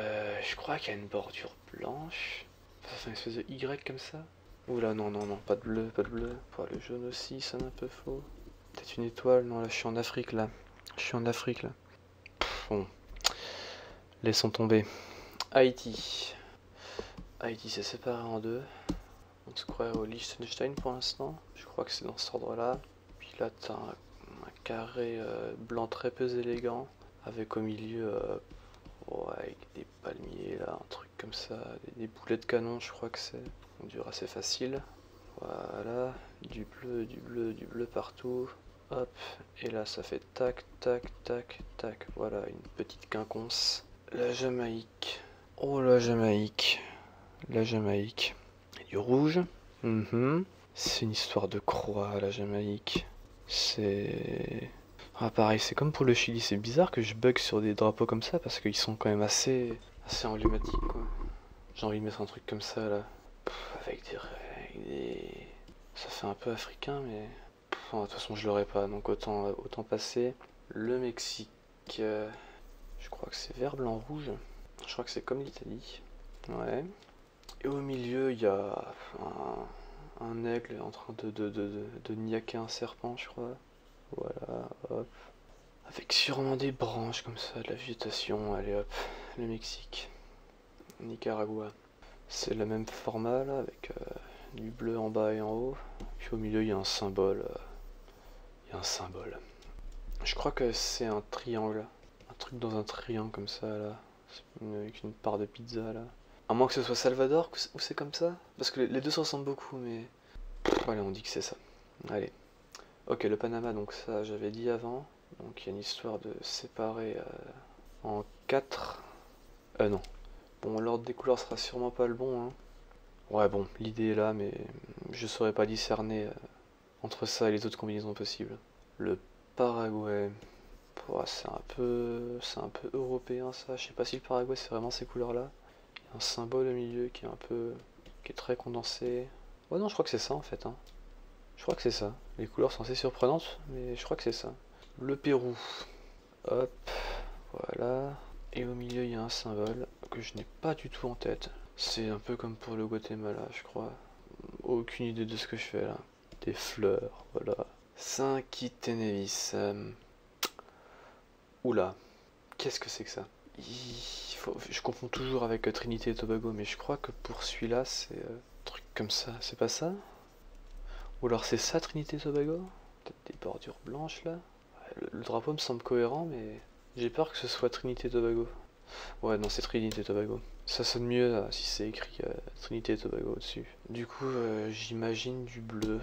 Je crois qu'il y a une bordure blanche. Ça fait une espèce de Y comme ça. Oula, non, non, non, pas de bleu, pas de bleu. Oh, le jaune aussi, ça un peu faux. Peut-être une étoile. Non, là, je suis en Afrique, là. Je suis en Afrique, là. Bon. Laissons tomber. Haïti. Haïti s'est séparé en deux. On se croirait au Liechtenstein pour l'instant. Je crois que c'est dans cet ordre-là. Puis là, t'as un carré blanc très peu élégant. Avec au milieu, avec des palmiers, là, un truc comme ça. Des boulets de canon, je crois que c'est. On dure assez facile. Voilà. Du bleu, du bleu, du bleu partout. Hop. Et là, ça fait tac, tac, tac, tac. Voilà, une petite quinconce. La Jamaïque. Oh, la Jamaïque. La Jamaïque. Du rouge. C'est une histoire de croix, la Jamaïque. C'est... Ah, pareil, c'est comme pour le Chili. C'est bizarre que je bug sur des drapeaux comme ça parce qu'ils sont quand même assez emblématiques, quoi. J'ai envie de mettre un truc comme ça, là. Avec des... Ça fait un peu africain, mais... de toute façon, je l'aurais pas, donc autant passer. Le Mexique... Je crois que c'est vert, blanc, rouge. Je crois que c'est comme l'Italie. Ouais. Et au milieu, il y a un aigle en train de niaquer un serpent, je crois. Voilà, hop. Avec sûrement des branches comme ça, de la végétation. Allez hop, le Mexique. Nicaragua. C'est le même format là, avec du bleu en bas et en haut. Puis au milieu, il y a un symbole. Il y a un symbole. Je crois que c'est un triangle. Un truc dans un triangle comme ça là. Avec une part de pizza là. À moins que ce soit Salvador, ou c'est comme ça? Parce que les deux se ressemblent beaucoup, mais... Voilà, on dit que c'est ça. Allez. Ok, le Panama, donc ça j'avais dit avant. Donc il y a une histoire de séparer en 4. Non. Bon, l'ordre des couleurs sera sûrement pas le bon, hein. Ouais, bon, l'idée est là, mais je saurais pas discerner entre ça et les autres combinaisons possibles. Le Paraguay... c'est un peu européen ça. Je sais pas si le Paraguay c'est vraiment ces couleurs-là. Un symbole au milieu qui est qui est très condensé. Ouais, non, je crois que c'est ça en fait, hein. Je crois que c'est ça. Les couleurs sont assez surprenantes, mais je crois que c'est ça. Le Pérou. Hop, voilà. Et au milieu il y a un symbole que je n'ai pas du tout en tête. C'est un peu comme pour le Guatemala, je crois. Aucune idée de ce que je fais là. Des fleurs, voilà. Saint-Kitts-et-Nevis. Oula, qu'est-ce que c'est que ça? Je confonds toujours avec Trinité et Tobago, mais je crois que pour celui-là, c'est un truc comme ça. C'est pas ça? Ou alors c'est ça, Trinité et Tobago? Peut-être des bordures blanches là? Le drapeau me semble cohérent, mais j'ai peur que ce soit Trinité et Tobago. Ouais, non, c'est Trinité et Tobago. Ça sonne mieux là, si c'est écrit Trinité et Tobago au-dessus. Du coup, j'imagine du bleu.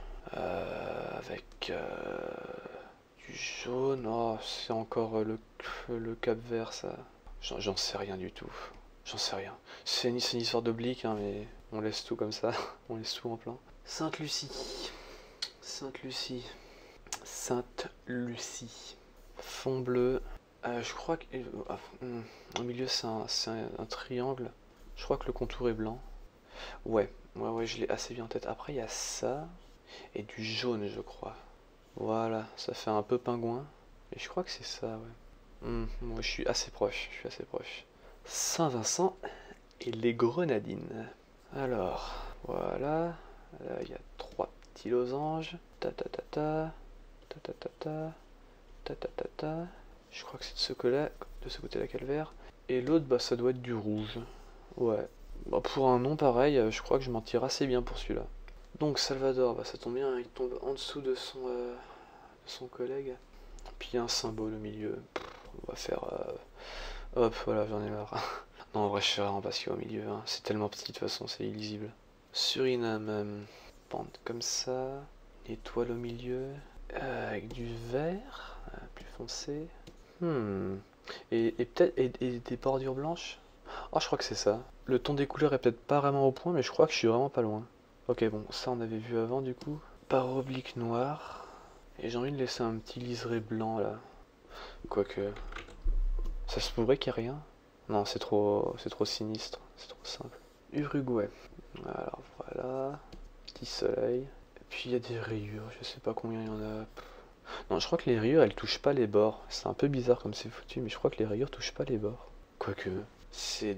Avec du jaune. Oh, c'est encore le Cap-Vert, ça. J'en sais rien du tout. J'en sais rien. C'est une histoire d'oblique, hein, mais on laisse tout comme ça. On laisse tout en plan. Sainte-Lucie. Sainte-Lucie. Sainte-Lucie. Fond bleu. Je crois que... au milieu, c'est un triangle. Je crois que le contour est blanc. Ouais, je l'ai assez bien en tête. Après, il y a ça. Et du jaune, je crois. Voilà, ça fait un peu pingouin. Et je crois que c'est ça, ouais. Moi, je suis assez proche. Saint-Vincent et les Grenadines. Alors, voilà. Là, il y a 3 petits losanges. Ta ta ta ta. Ta ta ta ta. Ta ta ta ta. Je crois que c'est de ce côté-là Calvaire. Et l'autre, bah, ça doit être du rouge. Ouais. Bah, pour un nom pareil, je crois que je m'en tire assez bien pour celui-là. Donc Salvador, bah, ça tombe bien, il tombe en dessous de son collègue. Puis il y a un symbole au milieu. On va faire... Hop, voilà, j'en ai marre. Non, en vrai, je fais rien parce qu'il est au milieu, hein. C'est tellement petit de toute façon, c'est illisible. Suriname, bande comme ça. Une étoile au milieu. Avec du vert, plus foncé. Et peut-être des bordures blanches. Oh, je crois que c'est ça. Le ton des couleurs est peut-être pas vraiment au point, mais je crois que je suis vraiment pas loin. Ok, bon, ça on avait vu avant du coup. Barre oblique noire. Et j'ai envie de laisser un petit liseré blanc là. Quoique... Ça se pourrait qu'il n'y ait rien. Non, c'est trop sinistre. C'est trop simple. Uruguay. Alors voilà. Petit soleil. Et puis il y a des rayures. Je sais pas combien il y en a. Non, je crois que les rayures elles touchent pas les bords. C'est un peu bizarre comme c'est foutu, mais je crois que les rayures touchent pas les bords. Quoique... C'est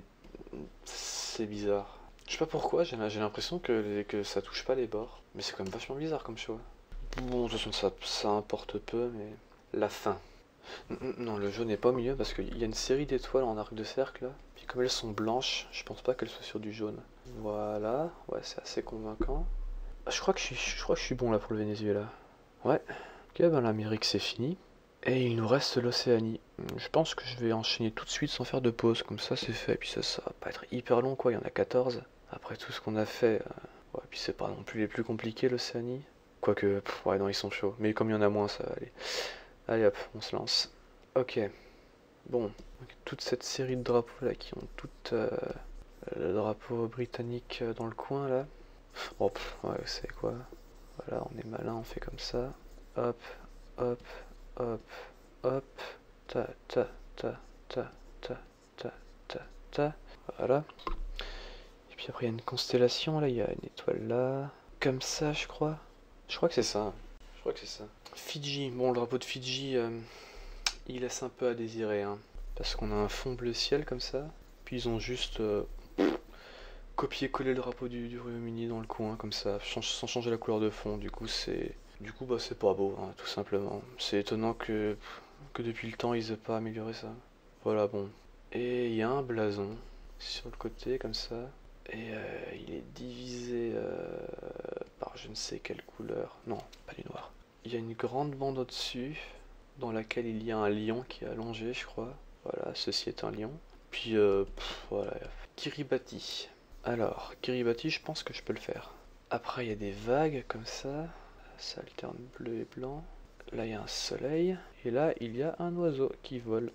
C'est bizarre. Je sais pas pourquoi, j'ai l'impression que ça touche pas les bords. Mais c'est quand même vachement bizarre comme choix. Bon, de toute façon, ça importe peu, mais... La fin. Non, le jaune n'est pas au milieu parce qu'il y a une série d'étoiles en arc de cercle là. Puis comme elles sont blanches, je pense pas qu'elles soient sur du jaune. Voilà, ouais, c'est assez convaincant. Je crois que je suis bon là pour le Venezuela. Ouais. Ok, ben l'Amérique c'est fini. Et il nous reste l'Océanie. Je pense que je vais enchaîner tout de suite sans faire de pause. Comme ça c'est fait. Et puis ça va pas être hyper long quoi. Il y en a 14. Après tout ce qu'on a fait. Ouais, puis c'est pas non plus les plus compliqués l'Océanie. Quoique, ouais, non, ils sont chauds. Mais comme il y en a moins, ça va aller. Allez hop, on se lance. Ok. Bon, donc, toute cette série de drapeaux là qui ont tout le drapeau britannique dans le coin là. Oh, ouais, c'est quoi? Voilà, on est malin, on fait comme ça. Hop, hop, hop, hop. Ta, ta, ta, ta, ta, ta, ta, ta. Voilà. Et puis après, il y a une constellation là, il y a une étoile là. Comme ça, je crois. Je crois que c'est ça. Je crois que c'est ça. Fidji. Bon, le drapeau de Fidji, il laisse un peu à désirer, hein. Parce qu'on a un fond bleu ciel comme ça. Puis ils ont juste copier-coller le drapeau du Royaume-Uni dans le coin comme ça, sans changer la couleur de fond. Bah c'est pas beau, hein, tout simplement. C'est étonnant que depuis le temps ils aient pas amélioré ça. Voilà, bon. Et il y a un blason sur le côté comme ça. Et il est divisé par je ne sais quelle couleur. Non, pas du noir. Il y a une grande bande au-dessus dans laquelle il y a un lion qui est allongé, je crois. Voilà, ceci est un lion. Puis voilà, Kiribati. Alors, Kiribati, je pense que je peux le faire. Après, il y a des vagues comme ça. Ça alterne bleu et blanc. Là, il y a un soleil. Et là, il y a un oiseau qui vole.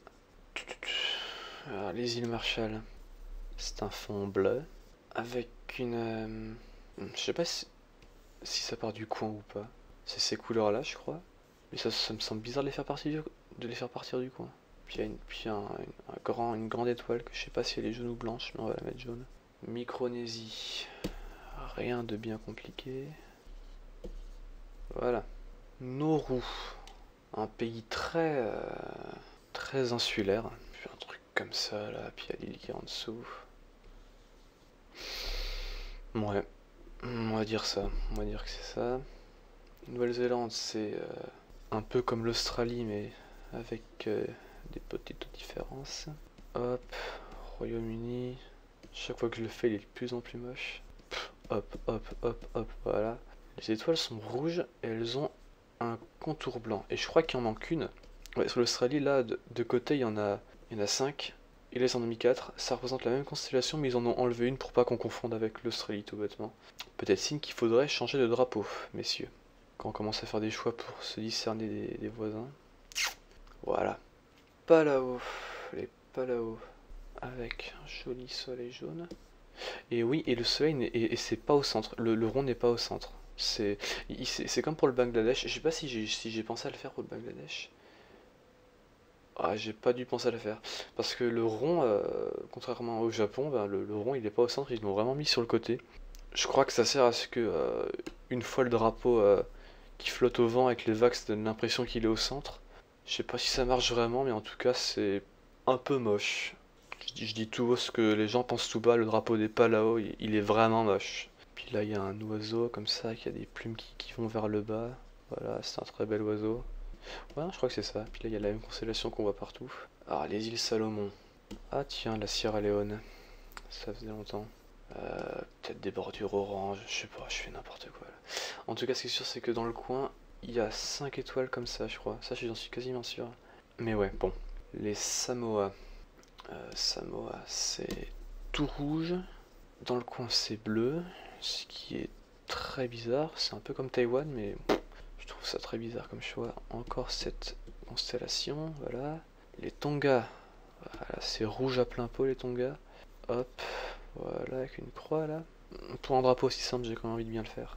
Alors, les îles Marshall. C'est un fond bleu. Avec une... je sais pas si ça part du coin ou pas. C'est ces couleurs-là, je crois. Mais ça me semble bizarre de les faire partir du coin. Puis il y a une grande étoile que je sais pas si elle est jaune ou blanche, mais on va la mettre jaune. Micronésie. Rien de bien compliqué. Voilà. Nauru. Un pays très insulaire. Puis un truc comme ça là, puis il y a l'île qui est en dessous. Ouais. On va dire ça. On va dire que c'est ça. Nouvelle-Zélande, c'est un peu comme l'Australie, mais avec des petites différences. Hop. Royaume-Uni. Chaque fois que je le fais, il est de plus en plus moche. Hop, hop, hop, hop, voilà. Les étoiles sont rouges et elles ont un contour blanc. Et je crois qu'il en manque une. Ouais, sur l'Australie, là, de côté, il y en a 5. Et là, ils en ont mis 4. Ça représente la même constellation, mais ils en ont enlevé une pour pas qu'on confonde avec l'Australie, tout bêtement. Peut-être signe qu'il faudrait changer de drapeau, messieurs. Quand on commence à faire des choix pour se discerner des voisins. Voilà. Palau. Les Palau. Avec un joli soleil jaune. Et oui, et le soleil, et c'est pas au centre. Le rond n'est pas au centre. C'est comme pour le Bangladesh. Je sais pas si j'ai pensé à le faire pour le Bangladesh. Ah, j'ai pas dû penser à le faire. Parce que le rond, contrairement au Japon, ben, le rond il est pas au centre, ils l'ont vraiment mis sur le côté. Je crois que ça sert à ce que, une fois le drapeau qui flotte au vent avec les vagues, ça donne l'impression qu'il est au centre. Je sais pas si ça marche vraiment, mais en tout cas, c'est un peu moche. Je dis tout haut ce que les gens pensent tout bas, le drapeau des Palau, il est vraiment moche. Puis là, il y a un oiseau comme ça, qui a des plumes qui vont vers le bas. Voilà, c'est un très bel oiseau. Ouais, je crois que c'est ça. Puis là, il y a la même constellation qu'on voit partout. Ah, les îles Salomon. Ah, tiens, la Sierra Leone. Ça faisait longtemps. Peut-être des bordures orange, je sais pas, je fais n'importe quoi là. En tout cas, ce qui est sûr, c'est que dans le coin, il y a 5 étoiles comme ça, je crois. Ça, j'en suis quasiment sûr. Mais ouais, bon. Les Samoa. Samoa, c'est tout rouge. Dans le coin, c'est bleu. Ce qui est très bizarre. C'est un peu comme Taïwan, mais je trouve ça très bizarre comme choix. Encore cette constellation, voilà. Les Tonga, voilà, c'est rouge à plein pot les Tonga. Hop, voilà, avec une croix là. Pour un drapeau aussi simple, j'ai quand même envie de bien le faire.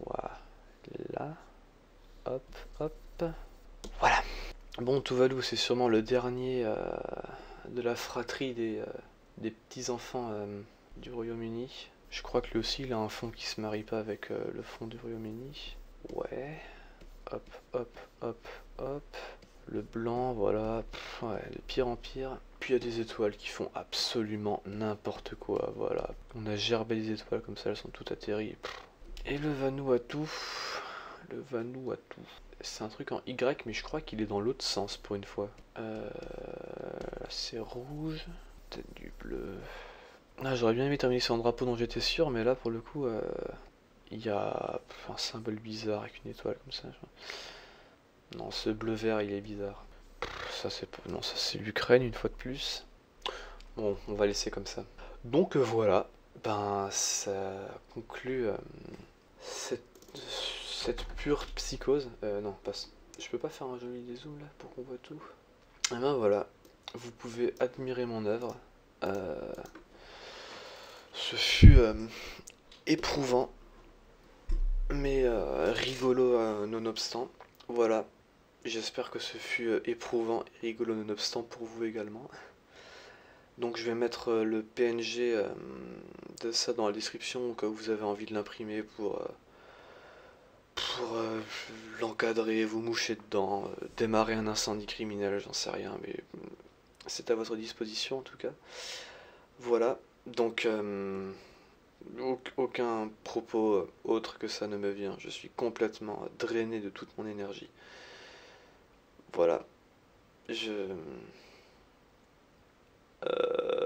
Voilà. Hop, hop. Voilà. Bon, Tuvalu, c'est sûrement le dernier de la fratrie des petits-enfants du Royaume-Uni. Je crois que lui aussi, il a un fond qui se marie pas avec le fond du Royaume-Uni. Ouais. Hop, hop, hop, hop. Le blanc, voilà. Ouais, de pire en pire. Puis il y a des étoiles qui font absolument n'importe quoi, voilà. On a gerbé des étoiles comme ça, elles sont toutes atterries. Et le Vanuatu, le Vanuatu. C'est un truc en Y, mais je crois qu'il est dans l'autre sens pour une fois. Là c'est rouge, peut-être du bleu. Ah, j'aurais bien aimé terminer sur un drapeau dont j'étais sûr, mais là pour le coup, il y a un symbole bizarre avec une étoile comme ça. Non, ce bleu vert il est bizarre. Ça c'est non, ça c'est l'Ukraine une fois de plus. Bon, on va laisser comme ça. Donc voilà, ben ça conclut cette, cette pure psychose. Non, pas. Je peux pas faire un joli dézoom là pour qu'on voit tout. Et ben voilà, vous pouvez admirer mon œuvre. Ce fut éprouvant, mais rigolo nonobstant. Voilà, j'espère que ce fut éprouvant et rigolo nonobstant pour vous également. Donc je vais mettre le PNG de ça dans la description au cas où vous avez envie de l'imprimer pour l'encadrer, vous moucher dedans, démarrer un incendie criminel, j'en sais rien, mais c'est à votre disposition en tout cas. Voilà, donc aucun propos autre que ça ne me vient, je suis complètement drainé de toute mon énergie. Voilà, je...